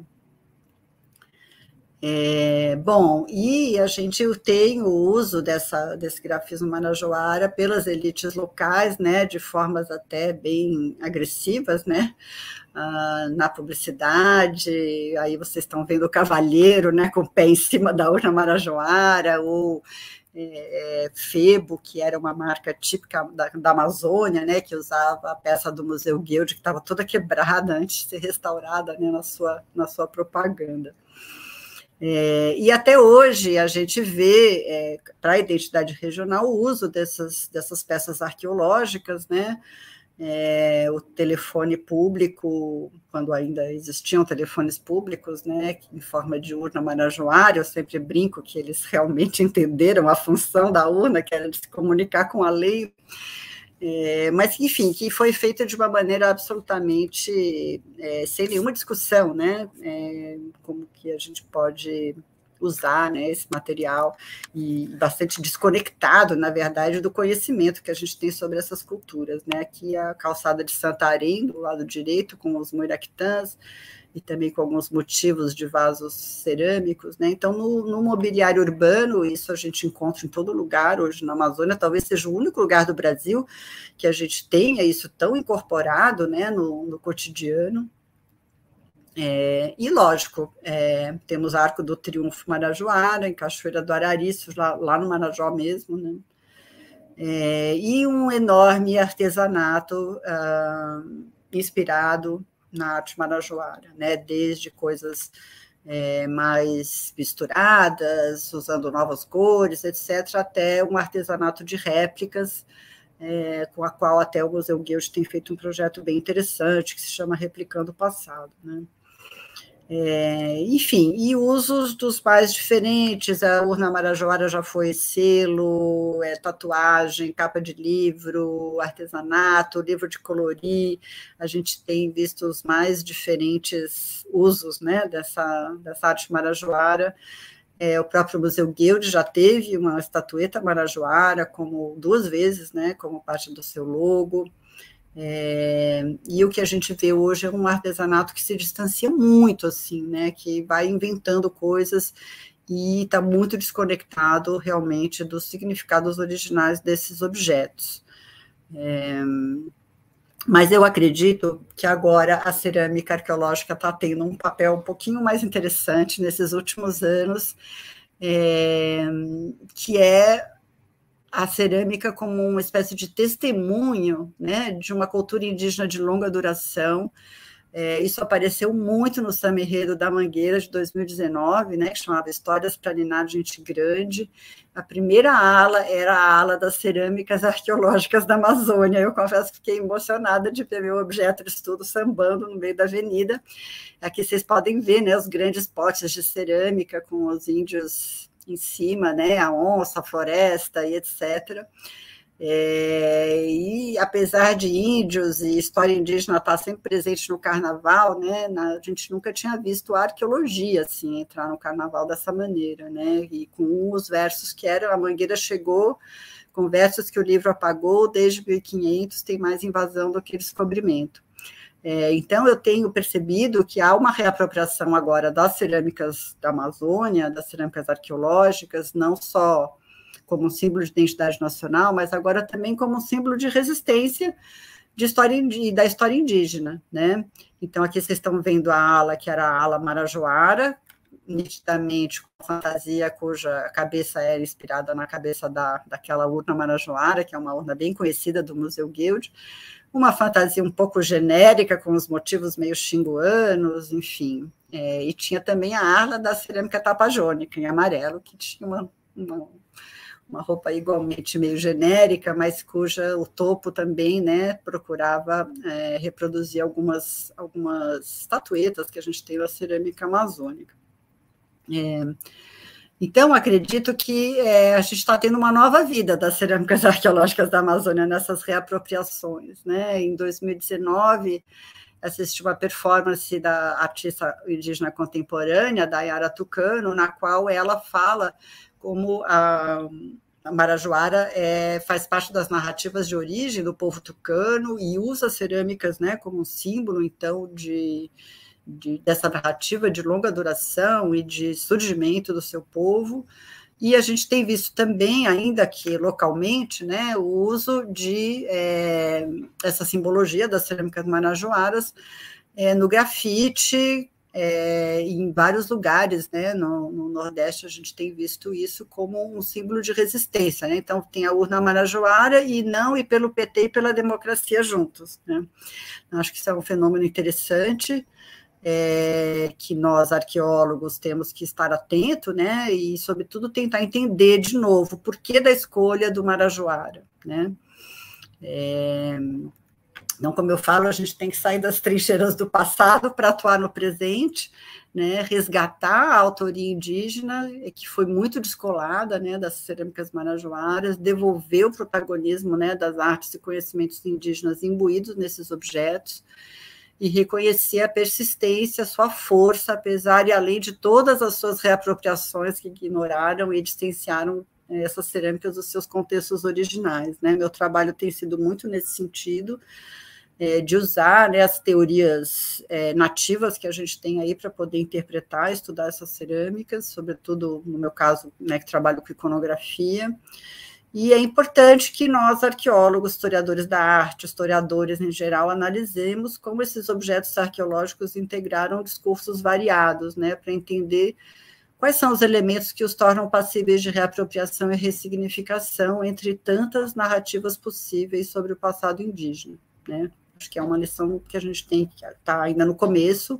Speaker 3: Bom, e a gente tem o uso desse grafismo marajoara pelas elites locais, né, de formas até bem agressivas, né, na publicidade. Aí vocês estão vendo o cavalheiro, né, com o pé em cima da urna marajoara, ou Febo, que era uma marca típica da Amazônia, né, que usava a peça do Museu Guild, que estava toda quebrada antes de ser restaurada, né, na sua propaganda. E até hoje a gente vê, para a identidade regional, o uso dessas peças arqueológicas, né? O telefone público, quando ainda existiam telefones públicos, né, em forma de urna marajoara, eu sempre brinco que eles realmente entenderam a função da urna, que era de se comunicar com a lei, mas, enfim, que foi feita de uma maneira absolutamente sem nenhuma discussão, né, como que a gente pode usar, né, esse material, e bastante desconectado, na verdade, do conhecimento que a gente tem sobre essas culturas, né, aqui a calçada de Santarém, do lado direito, com os muiractãs, e também com alguns motivos de vasos cerâmicos, né? Então, no mobiliário urbano, isso a gente encontra em todo lugar hoje na Amazônia, talvez seja o único lugar do Brasil que a gente tenha isso tão incorporado, né, no cotidiano. E, lógico, temos Arco do Triunfo Marajoara, em Cachoeira do Arariço, lá no Marajó mesmo, né? E um enorme artesanato inspirado na arte marajoara, né? Desde coisas mais misturadas, usando novas cores, etc., até um artesanato de réplicas, com a qual até o Museu Guild tem feito um projeto bem interessante, que se chama Replicando o Passado, né? Enfim, e usos dos mais diferentes. A urna marajoara já foi selo, tatuagem, capa de livro, artesanato, livro de colorir. A gente tem visto os mais diferentes usos, né, dessa arte marajoara. O próprio Museu Guild já teve uma estatueta marajoara duas vezes, né, como parte do seu logo. E o que a gente vê hoje é um artesanato que se distancia muito, assim, né, que vai inventando coisas e está muito desconectado realmente dos significados originais desses objetos. Mas eu acredito que agora a cerâmica arqueológica está tendo um papel um pouquinho mais interessante nesses últimos anos, que é a cerâmica como uma espécie de testemunho, né, de uma cultura indígena de longa duração. Isso apareceu muito no Samba Enredo da Mangueira de 2019, né, que chamava Histórias para Ninar Gente Grande. A primeira ala era a ala das cerâmicas arqueológicas da Amazônia. Eu confesso que fiquei emocionada de ver meu objeto de estudo sambando no meio da avenida. Aqui vocês podem ver, né, os grandes potes de cerâmica com os índios em cima, né, a onça, a floresta e etc. E apesar de índios e história indígena estar sempre presente no carnaval, né, a gente nunca tinha visto a arqueologia assim, entrar no carnaval dessa maneira, né, e com os versos que eram, a Mangueira chegou com versos que o livro apagou, desde 1500 tem mais invasão do que descobrimento. Então, eu tenho percebido que há uma reapropriação agora das cerâmicas da Amazônia, das cerâmicas arqueológicas, não só como um símbolo de identidade nacional, mas agora também como um símbolo de resistência da história indígena, né? Então, aqui vocês estão vendo a ala, que era a ala marajoara, nitidamente com fantasia cuja cabeça era inspirada na cabeça daquela urna marajoara, que é uma urna bem conhecida do Museu Guild, uma fantasia um pouco genérica, com os motivos meio xinguanos, enfim. E tinha também a ala da cerâmica tapajônica, em amarelo, que tinha uma roupa igualmente meio genérica, mas cuja o topo também, né, procurava reproduzir algumas estatuetas que a gente tem na cerâmica amazônica. Então, acredito que a gente está tendo uma nova vida das cerâmicas arqueológicas da Amazônia nessas reapropriações, né? Em 2019, assisti uma performance da artista indígena contemporânea, Dayara Tucano, na qual ela fala como a Marajoara faz parte das narrativas de origem do povo tucano e usa cerâmicas, né, como um símbolo, então, dessa narrativa de longa duração e de surgimento do seu povo. E a gente tem visto também, ainda que localmente, né, o uso de essa simbologia das cerâmicas marajoaras no grafite, em vários lugares, né, no Nordeste a gente tem visto isso como um símbolo de resistência, né? Então tem a urna marajoara e pelo PT e pela democracia juntos, né? Acho que isso é um fenômeno interessante, que nós, arqueólogos, temos que estar atento, né, e, sobretudo, tentar entender de novo o porquê da escolha do Marajoara, né. Então, como eu falo, a gente tem que sair das trincheiras do passado para atuar no presente, né, resgatar a autoria indígena, que foi muito descolada, né, das cerâmicas marajoaras, devolver o protagonismo, né, das artes e conhecimentos indígenas imbuídos nesses objetos, e reconhecer a persistência, a sua força, apesar e além de todas as suas reapropriações que ignoraram e distanciaram essas cerâmicas dos seus contextos originais, né? Meu trabalho tem sido muito nesse sentido, de usar, né, as teorias nativas que a gente tem aí para poder interpretar, estudar essas cerâmicas, sobretudo, no meu caso, né, que trabalho com iconografia. E é importante que nós, arqueólogos, historiadores da arte, historiadores em geral, analisemos como esses objetos arqueológicos integraram discursos variados, né, para entender quais são os elementos que os tornam passíveis de reapropriação e ressignificação entre tantas narrativas possíveis sobre o passado indígena, né? Acho que é uma lição que a gente tem que estar ainda no começo,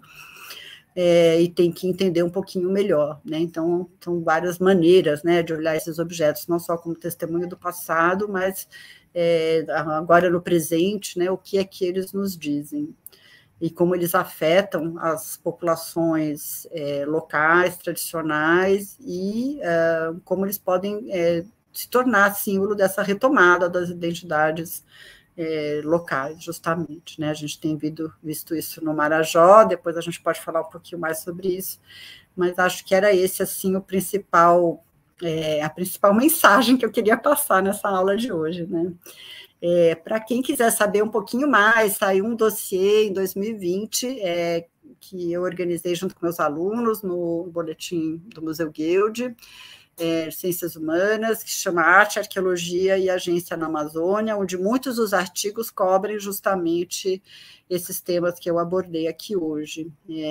Speaker 3: e tem que entender um pouquinho melhor, né? Então, são várias maneiras, né, de olhar esses objetos, não só como testemunho do passado, mas agora no presente, né, o que é que eles nos dizem, e como eles afetam as populações locais, tradicionais, e como eles podem se tornar símbolo dessa retomada das identidades locais, justamente, né? A gente tem visto isso no Marajó, depois a gente pode falar um pouquinho mais sobre isso, mas acho que era esse, assim, a principal mensagem que eu queria passar nessa aula de hoje, né? Para quem quiser saber um pouquinho mais, saiu um dossiê em 2020, que eu organizei junto com meus alunos no boletim do Museu Guild, Ciências Humanas, que se chama Arte, Arqueologia e Agência na Amazônia, onde muitos dos artigos cobrem justamente esses temas que eu abordei aqui hoje.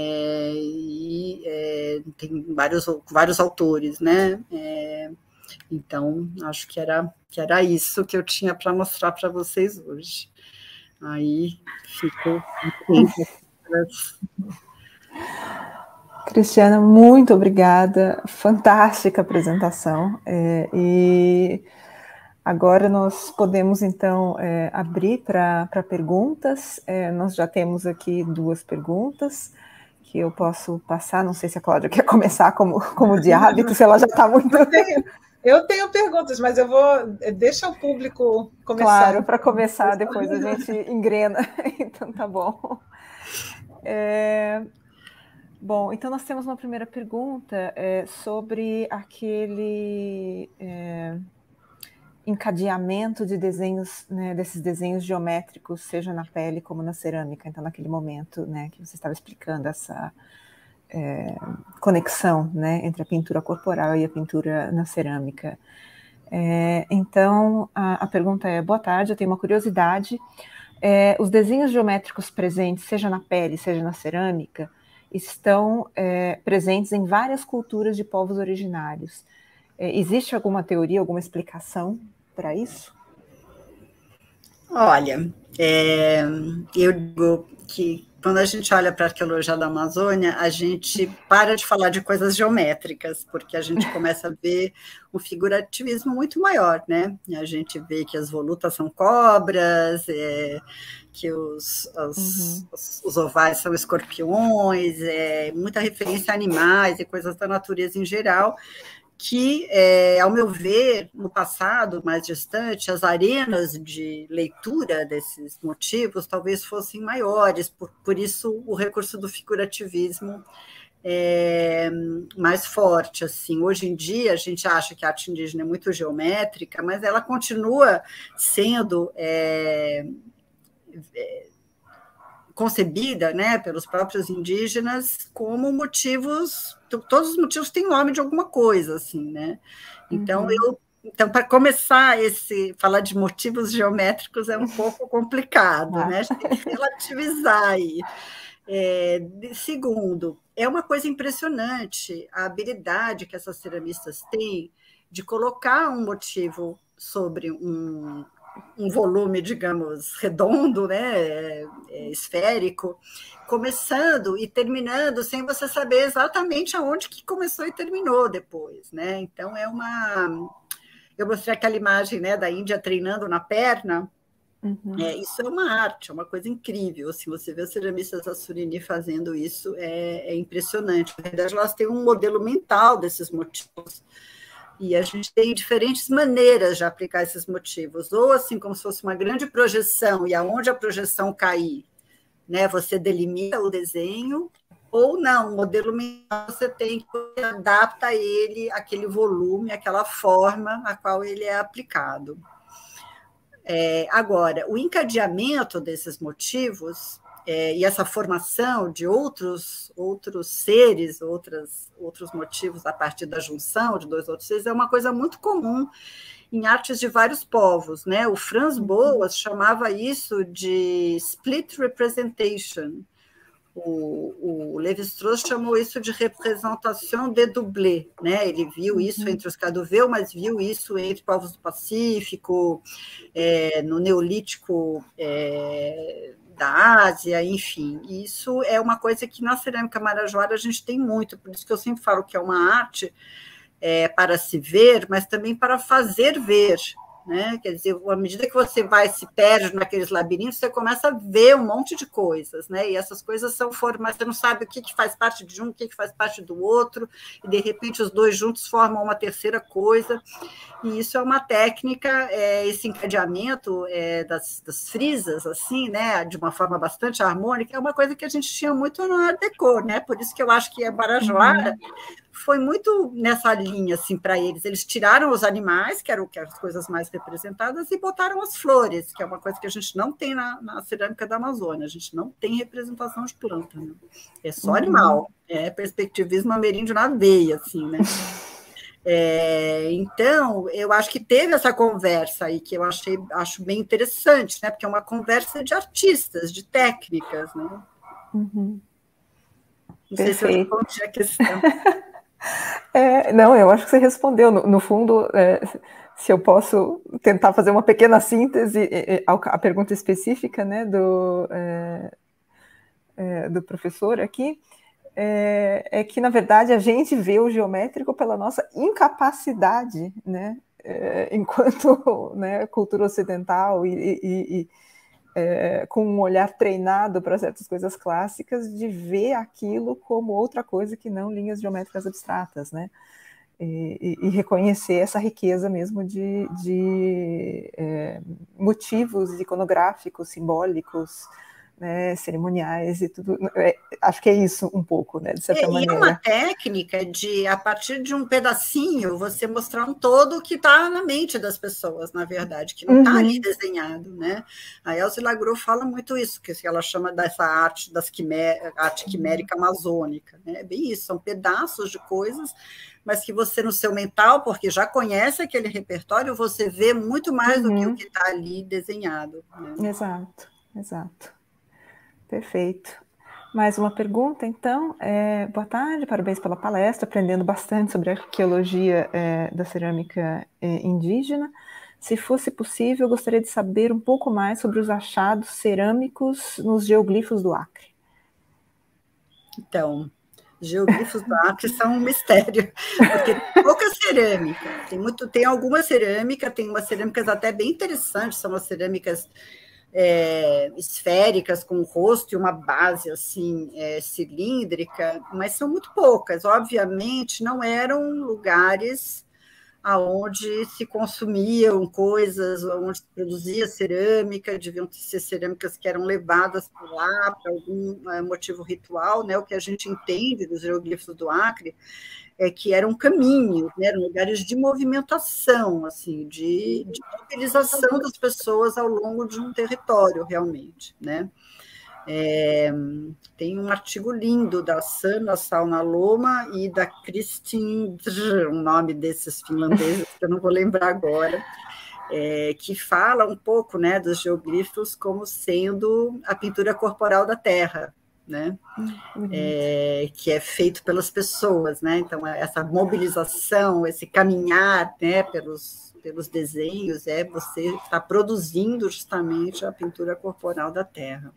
Speaker 3: Tem vários autores, né? Então, acho que era isso que eu tinha para mostrar para vocês hoje. Aí, fico...
Speaker 1: Cristiana, muito obrigada, fantástica apresentação, e agora nós podemos, então, abrir para perguntas. Nós já temos aqui 2 perguntas que eu posso passar, não sei se a Cláudia quer começar como de hábito, se ela já está muito...
Speaker 2: Eu tenho perguntas, mas eu vou... Deixa o público começar.
Speaker 1: Claro, para começar, depois a gente engrena, então tá bom. Bom, então nós temos uma primeira pergunta sobre aquele encadeamento de desenhos, né, desses desenhos geométricos, seja na pele como na cerâmica. Então, naquele momento, né, que você estava explicando essa conexão, né, entre a pintura corporal e a pintura na cerâmica. Então, a pergunta é: boa tarde, eu tenho uma curiosidade. Os desenhos geométricos presentes, seja na pele, seja na cerâmica, estão presentes em várias culturas de povos originários. Existe alguma teoria, alguma explicação para isso?
Speaker 3: Olha, eu digo que quando a gente olha para a arqueologia da Amazônia, a gente para de falar de coisas geométricas, porque a gente começa a ver um figurativismo muito maior, né? A gente vê que as volutas são cobras, que os ovais são escorpiões, muita referência a animais e coisas da natureza em geral, que, ao meu ver, no passado mais distante, as arenas de leitura desses motivos talvez fossem maiores, por isso o recurso do figurativismo mais forte. Assim. Hoje em dia, a gente acha que a arte indígena é muito geométrica, mas ela continua sendo concebida, né, pelos próprios indígenas como motivos, todos os motivos têm nome de alguma coisa, assim, né? Então, então, para começar falar de motivos geométricos é um pouco complicado, né? A gente tem que relativizar aí. Segundo, é uma coisa impressionante a habilidade que essas ceramistas têm de colocar um motivo sobre um volume, digamos, redondo, né, esférico, começando e terminando sem você saber exatamente aonde que começou e terminou depois, né? Então, eu mostrei aquela imagem, né, da Índia treinando na perna. Isso é uma arte, é uma coisa incrível. Se você vê as ceramistas Assurini fazendo isso, é impressionante. Na verdade, elas têm um modelo mental desses motivos. E a gente tem diferentes maneiras de aplicar esses motivos, ou assim, como se fosse uma grande projeção, e aonde a projeção cair, né, você delimita o desenho, ou não, o modelo mental você tem que adaptar ele àquele volume, àquela forma a qual ele é aplicado. Agora, o encadeamento desses motivos e essa formação de outros seres, outros motivos a partir da junção de dois outros seres, é uma coisa muito comum em artes de vários povos, né? O Franz Boas chamava isso de split representation. O Lévi-Strauss chamou isso de representation dédoublée, né? Ele viu isso entre os Caduveu, mas viu isso entre povos do Pacífico, no Neolítico da Ásia, enfim. Isso é uma coisa que na cerâmica marajoara a gente tem muito, por isso que eu sempre falo que é uma arte para se ver, mas também para fazer ver, né? Quer dizer, à medida que você se perde naqueles labirintos, você começa a ver um monte de coisas, né? E essas coisas são formas, você não sabe o que faz parte de um, o que faz parte do outro, e de repente os dois juntos formam uma terceira coisa. E isso é uma técnica, esse encadeamento das frisas, assim, né? De uma forma bastante harmônica, é uma coisa que a gente tinha muito no Art Deco, né? Por isso que eu acho que a Marajoara foi muito nessa linha, assim, para eles. Eles tiraram os animais, que eram as coisas mais representadas, e botaram as flores, que é uma coisa que a gente não tem na cerâmica da Amazônia. A gente não tem representação de planta, né? É só animal. É perspectivismo ameríndio na veia, assim, né? Então, eu acho que teve essa conversa aí, que eu acho bem interessante, né? Porque é uma conversa de artistas, de técnicas, né?
Speaker 1: Não
Speaker 3: sei se eu respondi a questão.
Speaker 1: Não, eu acho que você respondeu. No fundo, se eu posso tentar fazer uma pequena síntese à pergunta específica, né, do professor aqui, é que, na verdade, a gente vê o geométrico pela nossa incapacidade, né, enquanto, né, cultura ocidental com um olhar treinado para certas coisas clássicas, de ver aquilo como outra coisa que não linhas geométricas abstratas, né? E reconhecer essa riqueza mesmo de motivos iconográficos, simbólicos, né, cerimoniais e tudo. Acho que é isso um pouco, né, de certa maneira.
Speaker 3: É uma técnica de, a partir de um pedacinho, você mostrar um todo que está na mente das pessoas, na verdade, que não está ali desenhado, né? A Elze Lagros fala muito isso, que ela chama dessa arte arte quimérica amazônica, né? É bem isso, são pedaços de coisas, mas que você, no seu mental, porque já conhece aquele repertório, você vê muito mais do que o que está ali desenhado, né?
Speaker 1: Exato. Perfeito. Mais uma pergunta, então. Boa tarde, parabéns pela palestra, aprendendo bastante sobre a arqueologia da cerâmica indígena. Se fosse possível, eu gostaria de saber um pouco mais sobre os achados cerâmicos nos geoglifos do Acre.
Speaker 3: Então, geoglifos do Acre são um mistério, porque tem pouca cerâmica. Tem alguma cerâmica, tem umas cerâmicas até bem interessantes, são as cerâmicas esféricas, com o rosto e uma base assim, cilíndrica, mas são muito poucas. Obviamente, não eram lugares aonde se consumiam coisas, onde se produzia cerâmica, deviam ser cerâmicas que eram levadas por lá para algum motivo ritual, né? O que a gente entende dos geoglifos do Acre é que eram caminhos, né? Eram lugares de movimentação, assim, de mobilização das pessoas ao longo de um território, realmente, né? Tem um artigo lindo da Sanna Salnaloma e da Kristin, um nome desses finlandeses que eu não vou lembrar agora, que fala um pouco, né, dos geoglifos como sendo a pintura corporal da Terra, né? Que é feito pelas pessoas, né? Então, essa mobilização, esse caminhar, né, pelos desenhos, você está produzindo justamente a pintura corporal da Terra.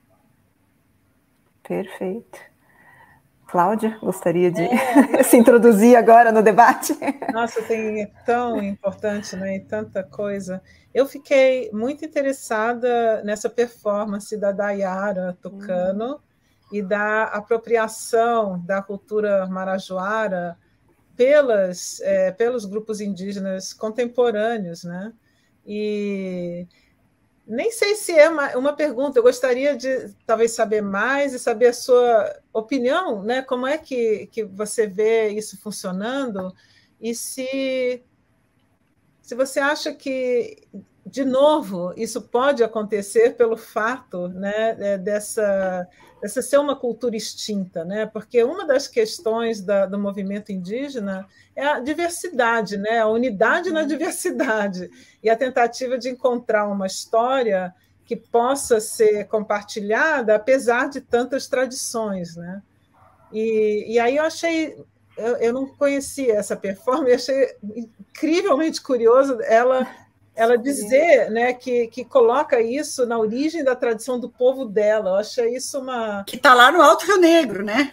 Speaker 1: Perfeito. Cláudia, gostaria de se introduzir agora no debate?
Speaker 2: Nossa, é tão importante, né? E tanta coisa. Eu fiquei muito interessada nessa performance da Dayara Tucano e da apropriação da cultura marajoara pelos grupos indígenas contemporâneos, né? E nem sei se é uma pergunta, eu gostaria de talvez saber mais e saber a sua opinião, né? Como é que você vê isso funcionando e se você acha que, de novo, isso pode acontecer pelo fato, né, dessa ser uma cultura extinta, né? Porque uma das questões do movimento indígena é a diversidade, né? A unidade na diversidade e a tentativa de encontrar uma história que possa ser compartilhada apesar de tantas tradições, né? E aí eu não conhecia essa performance, achei incrivelmente curioso ela dizer, né, que coloca isso na origem da tradição do povo dela. Eu achei isso uma...
Speaker 3: Que está lá no Alto Rio Negro, né?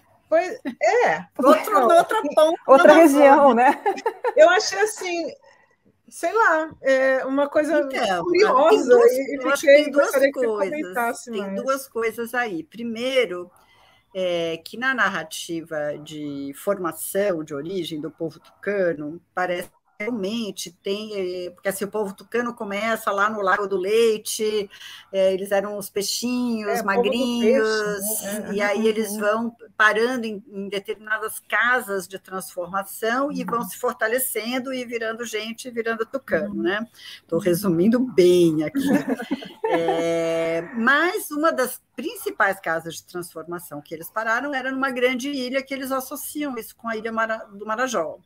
Speaker 1: Outra região, né?
Speaker 2: Eu achei assim, sei lá, uma coisa curiosa.
Speaker 3: Eu acho que tem duas coisas. Tem duas coisas aí. Primeiro, que na narrativa de formação, de origem do povo tucano, parece realmente tem, porque assim, o povo tucano começa lá no Lago do Leite, eles eram os peixinhos magrinhos, peixe, né? E aí eles vão parando em determinadas casas de transformação e vão se fortalecendo e virando gente, virando tucano, né? Estou resumindo bem aqui. Mas uma das principais casas de transformação que eles pararam era numa grande ilha que eles associam isso com a ilha do Marajó.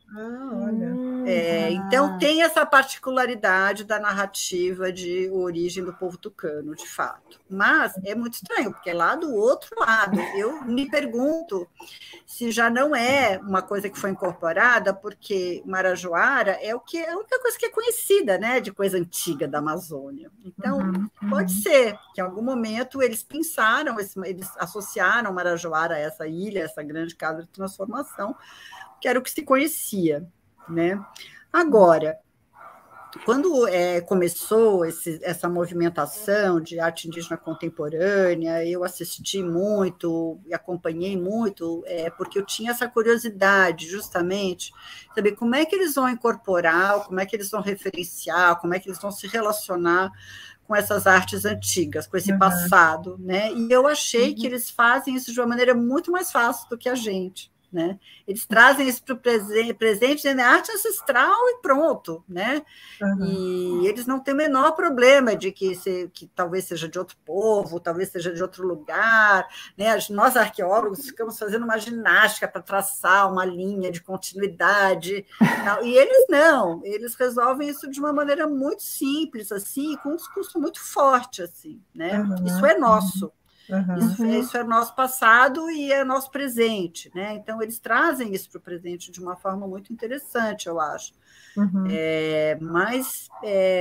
Speaker 3: Então tem essa particularidade da narrativa de origem do povo tucano, de fato. Mas é muito estranho, porque é lá do outro lado. Eu me pergunto se já não é uma coisa que foi incorporada, porque Marajoara é a única coisa que é conhecida, né, de coisa antiga da Amazônia. Então, pode ser que em algum momento eles pensaram, eles associaram Marajoara a essa ilha, essa grande casa de transformação, que era o que se conhecia, né? Agora, quando começou essa movimentação de arte indígena contemporânea, eu assisti muito e acompanhei muito, porque eu tinha essa curiosidade, justamente, saber como é que eles vão incorporar, como é que eles vão referenciar, como é que eles vão se relacionar com essas artes antigas, com esse passado, né? E eu achei que eles fazem isso de uma maneira muito mais fácil do que a gente, né? Eles trazem isso para o presente, né? Arte ancestral e pronto, né? E eles não têm o menor problema de que talvez seja de outro povo, talvez seja de outro lugar, né? Nós arqueólogos ficamos fazendo uma ginástica para traçar uma linha de continuidade, e eles não, eles resolvem isso de uma maneira muito simples, assim, com um discurso muito forte, assim, né? Isso é nosso. Isso é nosso passado e é nosso presente, né? Então, eles trazem isso para o presente de uma forma muito interessante, eu acho. Mas,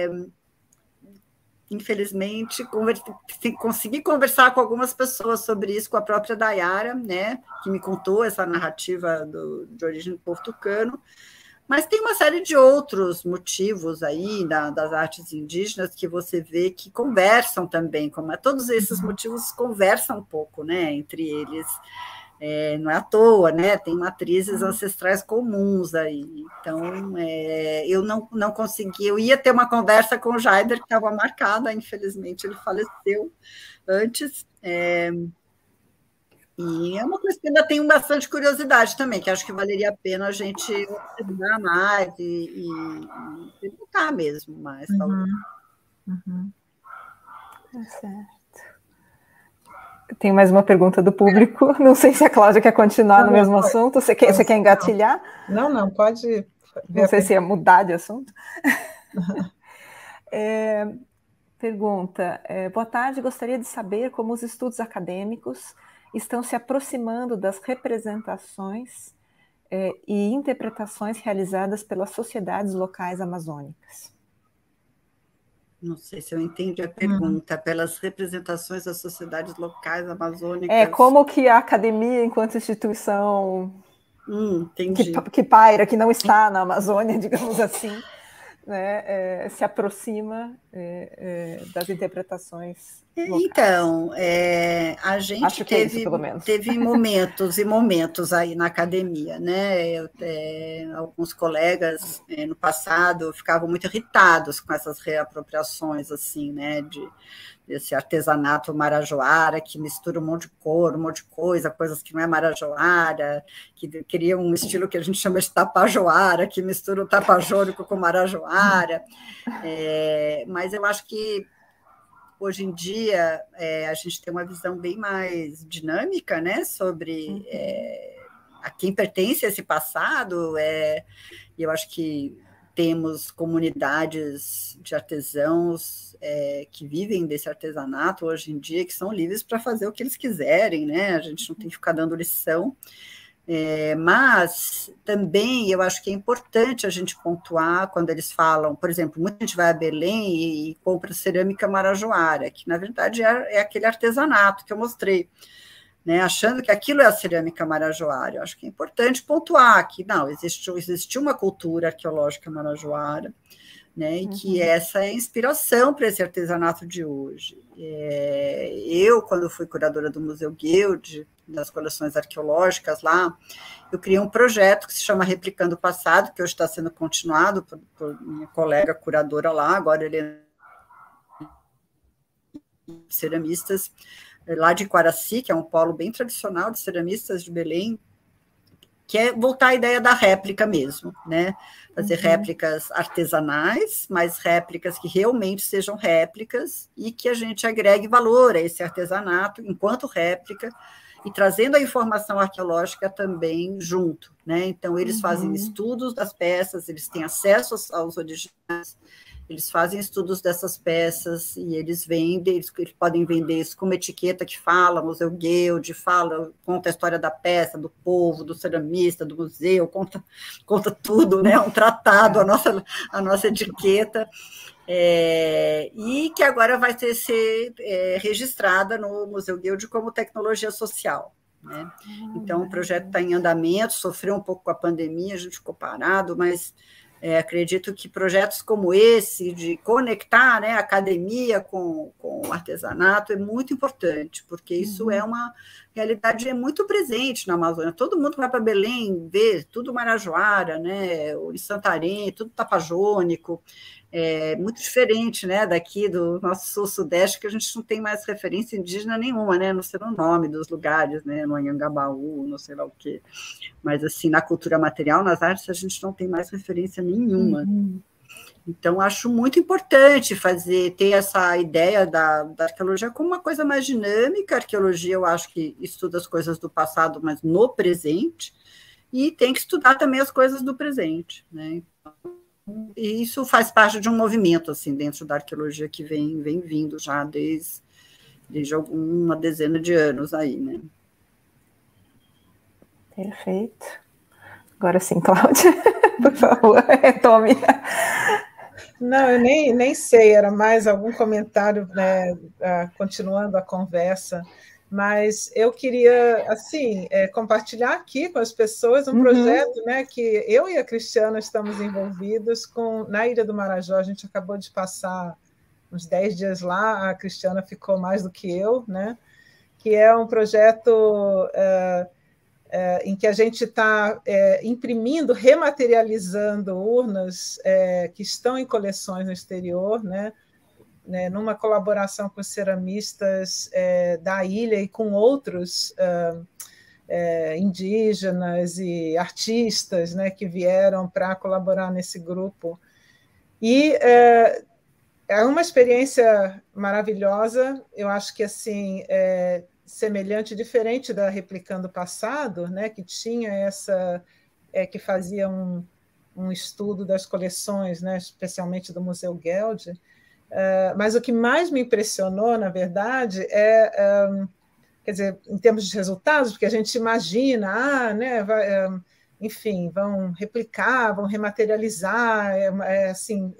Speaker 3: infelizmente, consegui conversar com algumas pessoas sobre isso, com a própria Dayara, né? Que me contou essa narrativa de origem do povo tucano, Mas tem uma série de outros motivos aí das artes indígenas que você vê que conversam também, como todos esses motivos conversam um pouco, né, entre eles. Não é à toa, né? Tem matrizes ancestrais comuns aí. Então, eu não consegui. Eu ia ter uma conversa com o Jaider, que estava marcada, infelizmente ele faleceu antes. E é uma coisa que ainda tenho bastante curiosidade também, que acho que valeria a pena a gente observar mais e perguntar mesmo mais. Talvez.
Speaker 1: Tá certo. Tem mais uma pergunta do público. Não sei se a Cláudia quer continuar no mesmo assunto. Você quer engatilhar?
Speaker 2: Não, pode.
Speaker 1: Não sei se ia mudar de assunto. Pergunta. Boa tarde, gostaria de saber como os estudos acadêmicos estão se aproximando das representações e interpretações realizadas pelas sociedades locais amazônicas.
Speaker 3: Não sei se eu entendi a pergunta. Pelas representações das sociedades locais amazônicas.
Speaker 1: Como que a academia, enquanto instituição que paira, que não está na Amazônia, digamos assim, né, se aproxima das interpretações locais.
Speaker 3: Então, a gente teve momentos e momentos aí na academia, né? Alguns colegas no passado ficavam muito irritados com essas reapropriações, assim, né? Desse artesanato marajoara, que mistura um monte de cor, um monte de coisas que não é marajoara, que cria um estilo que a gente chama de tapajoara, que mistura o tapajônico com o marajoara. Mas eu acho que hoje em dia a gente tem uma visão bem mais dinâmica, né, sobre a quem pertence esse passado. Eu acho que temos comunidades de artesãos que vivem desse artesanato hoje em dia, que são livres para fazer o que eles quiserem, né? A gente não tem que ficar dando lição. Mas também eu acho que é importante a gente pontuar quando eles falam, por exemplo, muita gente vai a Belém e compra cerâmica marajoara, que na verdade é aquele artesanato que eu mostrei, né, achando que aquilo é a cerâmica marajoara. Eu acho que é importante pontuar que não, existiu uma cultura arqueológica marajoara, né, e que essa é a inspiração para esse artesanato de hoje. Eu, quando fui curadora do Museu Guild, das coleções arqueológicas lá, eu criei um projeto que se chama Replicando o Passado, que hoje está sendo continuado por minha colega curadora lá, agora ele é ceramistas lá de Quaraci, que é um polo bem tradicional de ceramistas de Belém, que é voltar à ideia da réplica mesmo, né? Fazer réplicas artesanais, mas réplicas que realmente sejam réplicas e que a gente agregue valor a esse artesanato enquanto réplica e trazendo a informação arqueológica também junto, né? Então, eles fazem estudos das peças, eles têm acesso aos originais, eles fazem estudos dessas peças e eles vendem, eles podem vender isso com uma etiqueta que fala, Museu Guild, conta a história da peça, do povo, do ceramista, do museu, conta tudo, né? Um tratado, a nossa etiqueta, e que agora vai ser registrada no Museu Guild como tecnologia social. Né? Então, o projeto está em andamento, sofreu um pouco com a pandemia, a gente ficou parado, mas acredito que projetos como esse, de conectar, né, a academia com o artesanato, é muito importante, porque isso é uma realidade muito presente na Amazônia. Todo mundo vai para Belém ver tudo marajoara, né, ou em Santarém, tudo tapajônico, muito diferente, né, daqui do nosso sul-sudeste, que a gente não tem mais referência indígena nenhuma, né, não sei o nome dos lugares, né, no Anhangabaú, não sei lá o quê. Mas, assim, na cultura material, nas artes, a gente não tem mais referência nenhuma. Então, acho muito importante ter essa ideia da arqueologia como uma coisa mais dinâmica. A arqueologia, eu acho que estuda as coisas do passado, mas no presente, e tem que estudar também as coisas do presente, né? E isso faz parte de um movimento, assim, dentro da arqueologia que vem vindo já desde uma dezena de anos aí, né?
Speaker 1: Perfeito. Agora sim, Cláudia, por favor, retome.
Speaker 2: Não, eu nem sei, era mais algum comentário, né, continuando a conversa. Mas eu queria, assim, compartilhar aqui com as pessoas um projeto, né, que eu e a Cristiana estamos envolvidos na Ilha do Marajó. A gente acabou de passar uns 10 dias lá, a Cristiana ficou mais do que eu, né, que é um projeto em que a gente está imprimindo, rematerializando urnas que estão em coleções no exterior, né, numa colaboração com ceramistas da ilha e com outros indígenas e artistas, né, que vieram para colaborar nesse grupo. E é uma experiência maravilhosa, eu acho que assim semelhante, diferente da Replicando Passado, né, que tinha que fazia um estudo das coleções, né, especialmente do Museu Geld. Mas o que mais me impressionou, na verdade, quer dizer, em termos de resultados, porque a gente imagina, né, enfim, vão replicar, vão rematerializar, assim,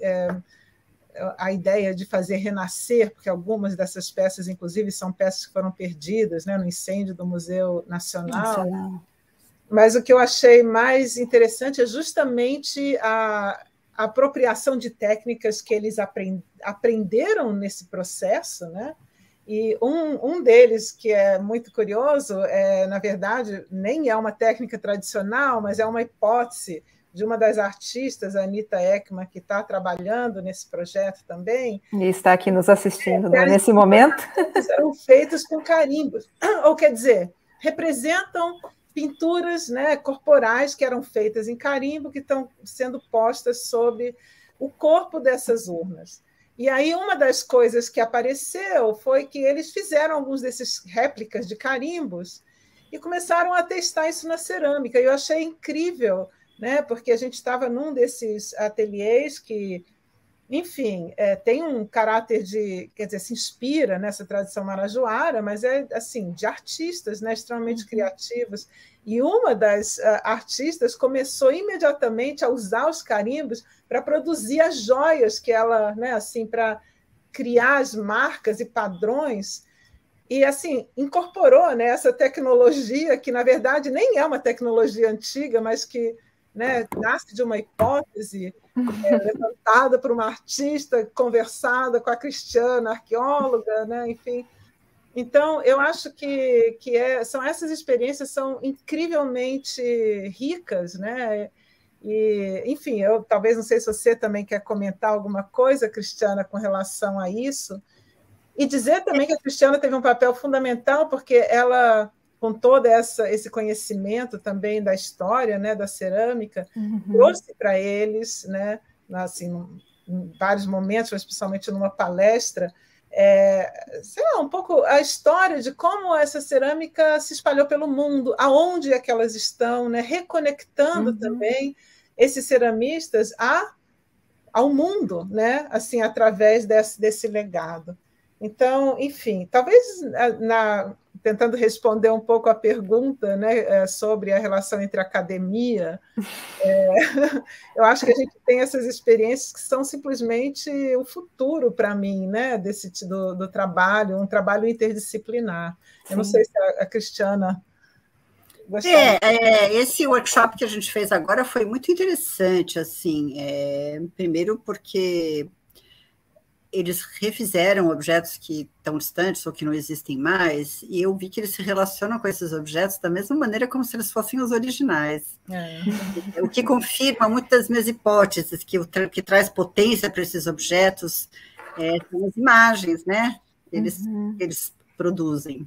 Speaker 2: a ideia de fazer renascer, porque algumas dessas peças, inclusive, são peças que foram perdidas, né, no incêndio do Museu Nacional. Mas o que eu achei mais interessante é justamente a apropriação de técnicas que eles aprenderam nesse processo, né? E um deles, que é muito curioso, na verdade, nem é uma técnica tradicional, mas é uma hipótese de uma das artistas, a Anita Ekman, que está trabalhando nesse projeto também.
Speaker 1: E está aqui nos assistindo nesse momento.
Speaker 2: Eram feitos com carimbos, ou quer dizer, representam pinturas, né, corporais que eram feitas em carimbo, que estão sendo postas sobre o corpo dessas urnas. E aí uma das coisas que apareceu foi que eles fizeram alguns desses réplicas de carimbos e começaram a testar isso na cerâmica. E eu achei incrível, né, porque a gente estava num desses ateliês que, enfim, tem um caráter quer dizer, se inspira nessa tradição marajoara, mas é assim, de artistas, né, extremamente criativos. E uma das artistas começou imediatamente a usar os carimbos para produzir as joias que ela, né, assim, para criar as marcas e padrões. E assim, incorporou, né, essa tecnologia que, na verdade, nem é uma tecnologia antiga, mas que, né, nasce de uma hipótese levantada por uma artista, conversada com a Cristiana, arqueóloga, né, enfim. Então, eu acho que são essas experiências são incrivelmente ricas, né? E, enfim, eu talvez não sei se você também quer comentar alguma coisa, Cristiana, com relação a isso, e dizer também que a Cristiana teve um papel fundamental, porque ela, com todo esse conhecimento também da história, né, da cerâmica, trouxe para eles, né, assim, em vários momentos, mas principalmente numa palestra, sei lá, um pouco a história de como essa cerâmica se espalhou pelo mundo, aonde é que elas estão, né, reconectando também esses ceramistas ao mundo, né, assim, através desse legado. Então, enfim, talvez tentando responder um pouco a pergunta, né, sobre a relação entre academia, eu acho que a gente tem essas experiências que são simplesmente o futuro para mim, né, do trabalho, um trabalho interdisciplinar. Sim. Eu não sei se a Cristiana gostaria.
Speaker 3: Esse workshop que a gente fez agora foi muito interessante, assim, primeiro porque eles refizeram objetos que estão distantes ou que não existem mais, e eu vi que eles se relacionam com esses objetos da mesma maneira como se eles fossem os originais. O que confirma muitas das minhas hipóteses, que traz potência para esses objetos são as imagens, né? Eles produzem.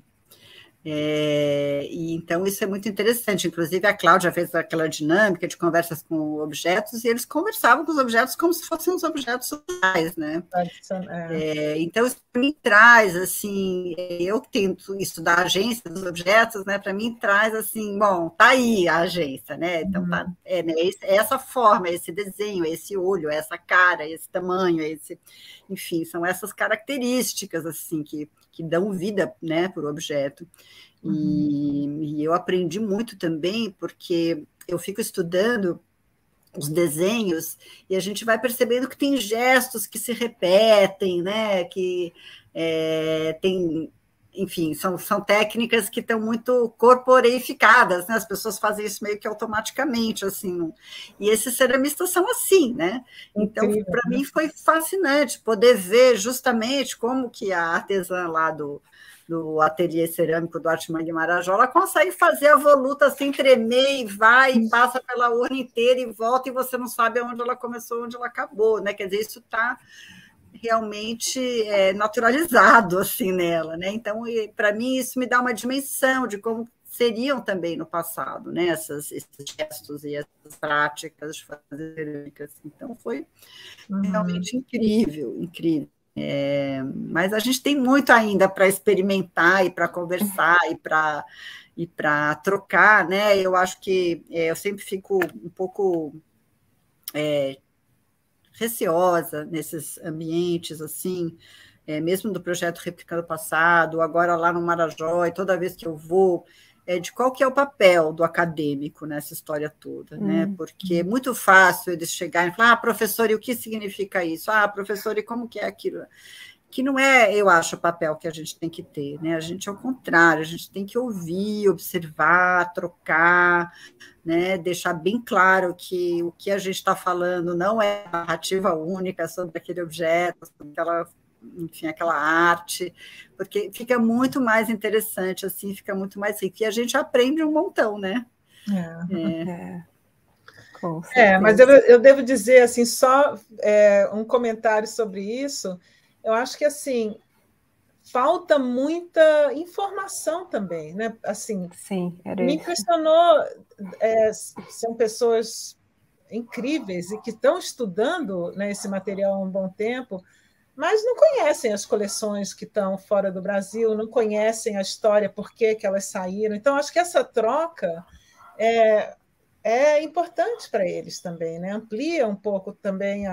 Speaker 3: E então isso é muito interessante. Inclusive a Cláudia fez aquela dinâmica de conversas com objetos e eles conversavam com os objetos como se fossem os objetos reais, né? Então isso me traz assim, eu tento estudar a agência dos objetos, né? Para mim traz assim, bom, tá aí a agência, né? Então né, essa forma, esse desenho, esse olho, essa cara, esse tamanho, enfim, são essas características assim que dão vida, né, para o objeto. E eu aprendi muito também, porque eu fico estudando os desenhos e a gente vai percebendo que tem gestos que se repetem, né, que tem enfim, são técnicas que estão muito corporeificadas, né? As pessoas fazem isso meio que automaticamente, assim, e esses ceramistas são assim, né? Então, para mim foi fascinante poder ver justamente como que a artesã lá do ateliê cerâmico do Artimangue Marajó, ela consegue fazer a voluta assim, tremer e vai, e passa pela urna inteira e volta, e você não sabe onde ela começou, onde ela acabou, né? Quer dizer, isso está realmente naturalizado assim nela, né? Então, para mim, isso me dá uma dimensão de como seriam também no passado, né? Esses gestos e essas práticas de fazer cerâmica. Então, foi realmente incrível, incrível. Mas a gente tem muito ainda para experimentar e para conversar e para trocar, né? Eu acho que eu sempre fico um pouco receosa nesses ambientes, assim, mesmo do projeto Replicando o Passado, agora lá no Marajó, e toda vez que eu vou, de qual que é o papel do acadêmico nessa história toda, né? Porque é muito fácil eles chegarem e falar, professor, e o que significa isso? Professor, e como que é aquilo? Que não é, eu acho, o papel que a gente tem que ter, né? A gente, ao contrário, a gente tem que ouvir, observar, trocar, né? Deixar bem claro que o que a gente está falando não é narrativa única sobre aquele objeto, sobre aquela arte, porque fica muito mais interessante, assim, fica muito mais rico. E a gente aprende um montão, né?
Speaker 2: Mas eu devo dizer, assim, só um comentário sobre isso. Eu acho que, assim, falta muita informação também, né? Assim,
Speaker 1: sim,
Speaker 2: me impressionou, são pessoas incríveis e que estão estudando, né, esse material há um bom tempo, mas não conhecem as coleções que estão fora do Brasil, não conhecem a história, por que elas saíram. Então, acho que essa troca é importante para eles também, né? Amplia um pouco também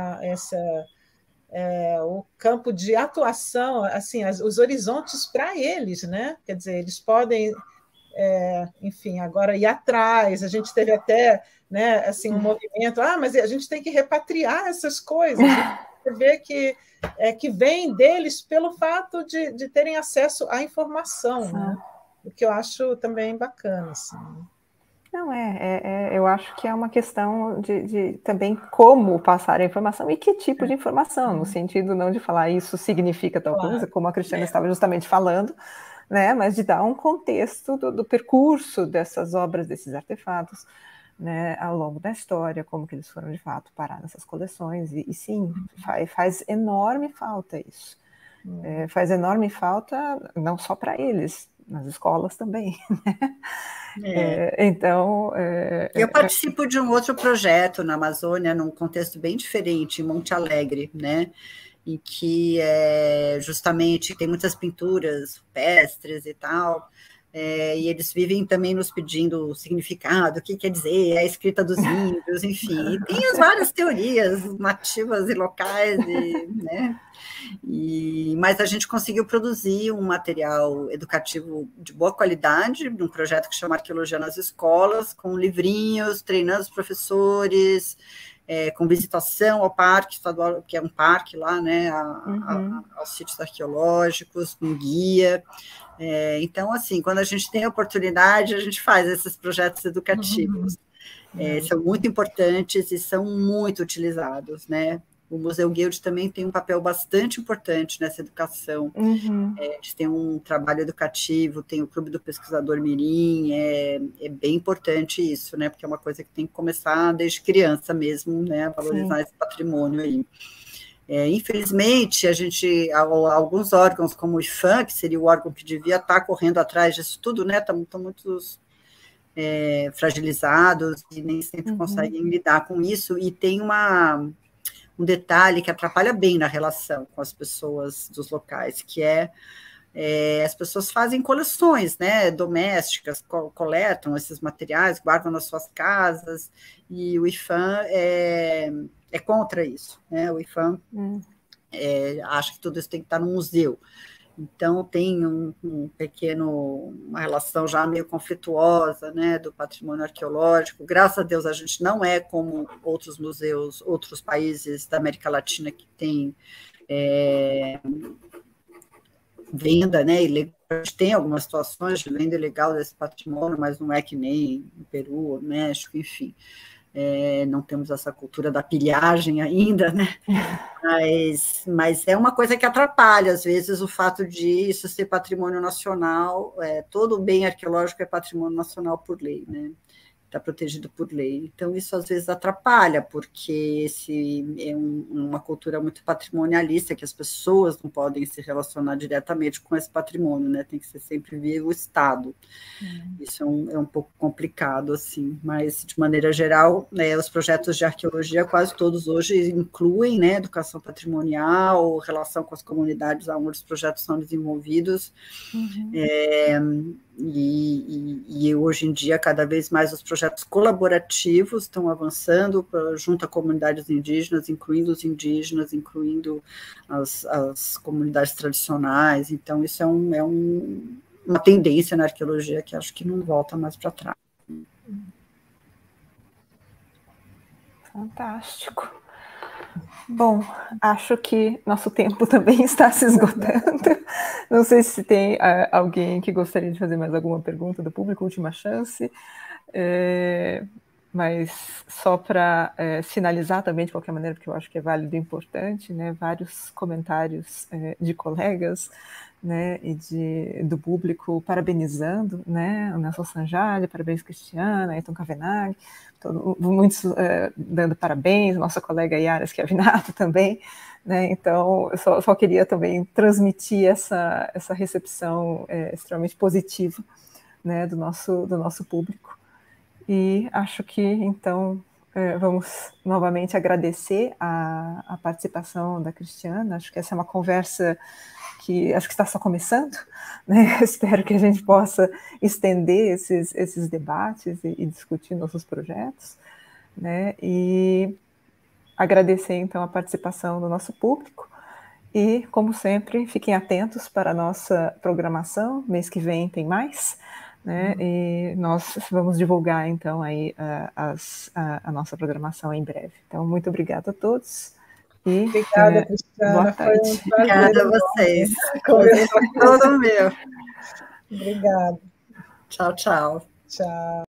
Speaker 2: o campo de atuação, assim, os horizontes para eles, né? Quer dizer, eles podem, enfim, agora ir atrás. A gente teve até, né, assim, um movimento, mas a gente tem que repatriar essas coisas. Você vê que vem deles pelo fato de terem acesso à informação, né? O que eu acho também bacana, assim.
Speaker 1: Não, eu acho que é uma questão de também como passar a informação e que tipo de informação, no sentido não de falar isso significa tal coisa, como a Cristiana estava justamente falando, né, mas de dar um contexto do percurso dessas obras, desses artefatos, né, ao longo da história, como que eles foram de fato parar nessas coleções, e sim, faz enorme falta isso. Faz enorme falta não só para eles, nas escolas também, né? Então...
Speaker 3: Eu participo de um outro projeto na Amazônia, num contexto bem diferente, em Monte Alegre, né? Em que justamente tem muitas pinturas rupestres e tal, e eles vivem também nos pedindo o significado, o que quer dizer, a escrita dos índios, enfim. E tem as várias teorias nativas e locais, né? Mas a gente conseguiu produzir um material educativo de boa qualidade, num projeto que chama Arqueologia nas Escolas, com livrinhos, treinando os professores, com visitação ao parque estadual, que é um parque lá, né, aos sítios arqueológicos, com guia. Então, assim, quando a gente tem a oportunidade, a gente faz esses projetos educativos. São muito importantes e são muito utilizados, né? O Museu Guild também tem um papel bastante importante nessa educação. Eles têm um trabalho educativo, tem o Clube do Pesquisador Mirim, é bem importante isso, né? Porque é uma coisa que tem que começar desde criança mesmo, né? A valorizar esse patrimônio aí. Infelizmente, alguns órgãos, como o IFAM, que seria o órgão que devia estar correndo atrás disso tudo, né? Estão muito fragilizados e nem sempre conseguem lidar com isso, e tem um detalhe que atrapalha bem na relação com as pessoas dos locais, que as pessoas fazem coleções, né, domésticas, coletam esses materiais, guardam nas suas casas, e o IFAM é contra isso, né? O IFAM acha que tudo isso tem que estar no museu. Então, tem uma relação já meio conflituosa, né, do patrimônio arqueológico. Graças a Deus, a gente não é como outros museus, outros países da América Latina que tem venda, né, ilegal A gente tem algumas situações de venda ilegal desse patrimônio, mas não é que nem no Peru, ou no México, enfim. Não temos essa cultura da pilhagem ainda, né? Mas é uma coisa que atrapalha, às vezes, o fato de isso ser patrimônio nacional, todo bem arqueológico é patrimônio nacional por lei, né? Está protegido por lei. Então, isso às vezes atrapalha, porque uma cultura muito patrimonialista, que as pessoas não podem se relacionar diretamente com esse patrimônio, né? Tem que ser sempre via o Estado. Isso é um pouco complicado, assim, mas, de maneira geral, né, os projetos de arqueologia, quase todos hoje incluem, né, educação patrimonial, relação com as comunidades onde os projetos são desenvolvidos, e hoje em dia, cada vez mais, os projetos colaborativos estão avançando junto a comunidades indígenas, incluindo os indígenas, incluindo as comunidades tradicionais. Então, isso é uma tendência na arqueologia que acho que não volta mais para trás.
Speaker 1: Fantástico. Bom, acho que nosso tempo também está se esgotando. Não sei se tem alguém que gostaria de fazer mais alguma pergunta do público, última chance. Mas só para sinalizar também, de qualquer maneira, porque eu acho que é válido e importante, né, vários comentários de colegas, né, e do público parabenizando, né, o Nelson Sanjali, parabéns Cristiana, Ayrton Cavenaghi, muitos dando parabéns, nossa colega Yara Schiavinato também, né, então eu só queria também transmitir essa recepção extremamente positiva, né, do nosso público. E acho que, então, vamos novamente agradecer a participação da Cristiana. Acho que essa é uma conversa que acho que está só começando, né? Espero que a gente possa estender esses debates e discutir nossos projetos, né? E agradecer, então, a participação do nosso público. E, como sempre, fiquem atentos para a nossa programação. Mês que vem tem mais, né? E nós vamos divulgar, então, aí a nossa programação em breve. Então, muito obrigada a todos. E,
Speaker 2: obrigada, Cristiana.
Speaker 1: Boa tarde.
Speaker 2: Foi um prazer.
Speaker 3: Obrigada a vocês. Conversar todo meu.
Speaker 2: Obrigada.
Speaker 3: Tchau, tchau.
Speaker 2: Tchau.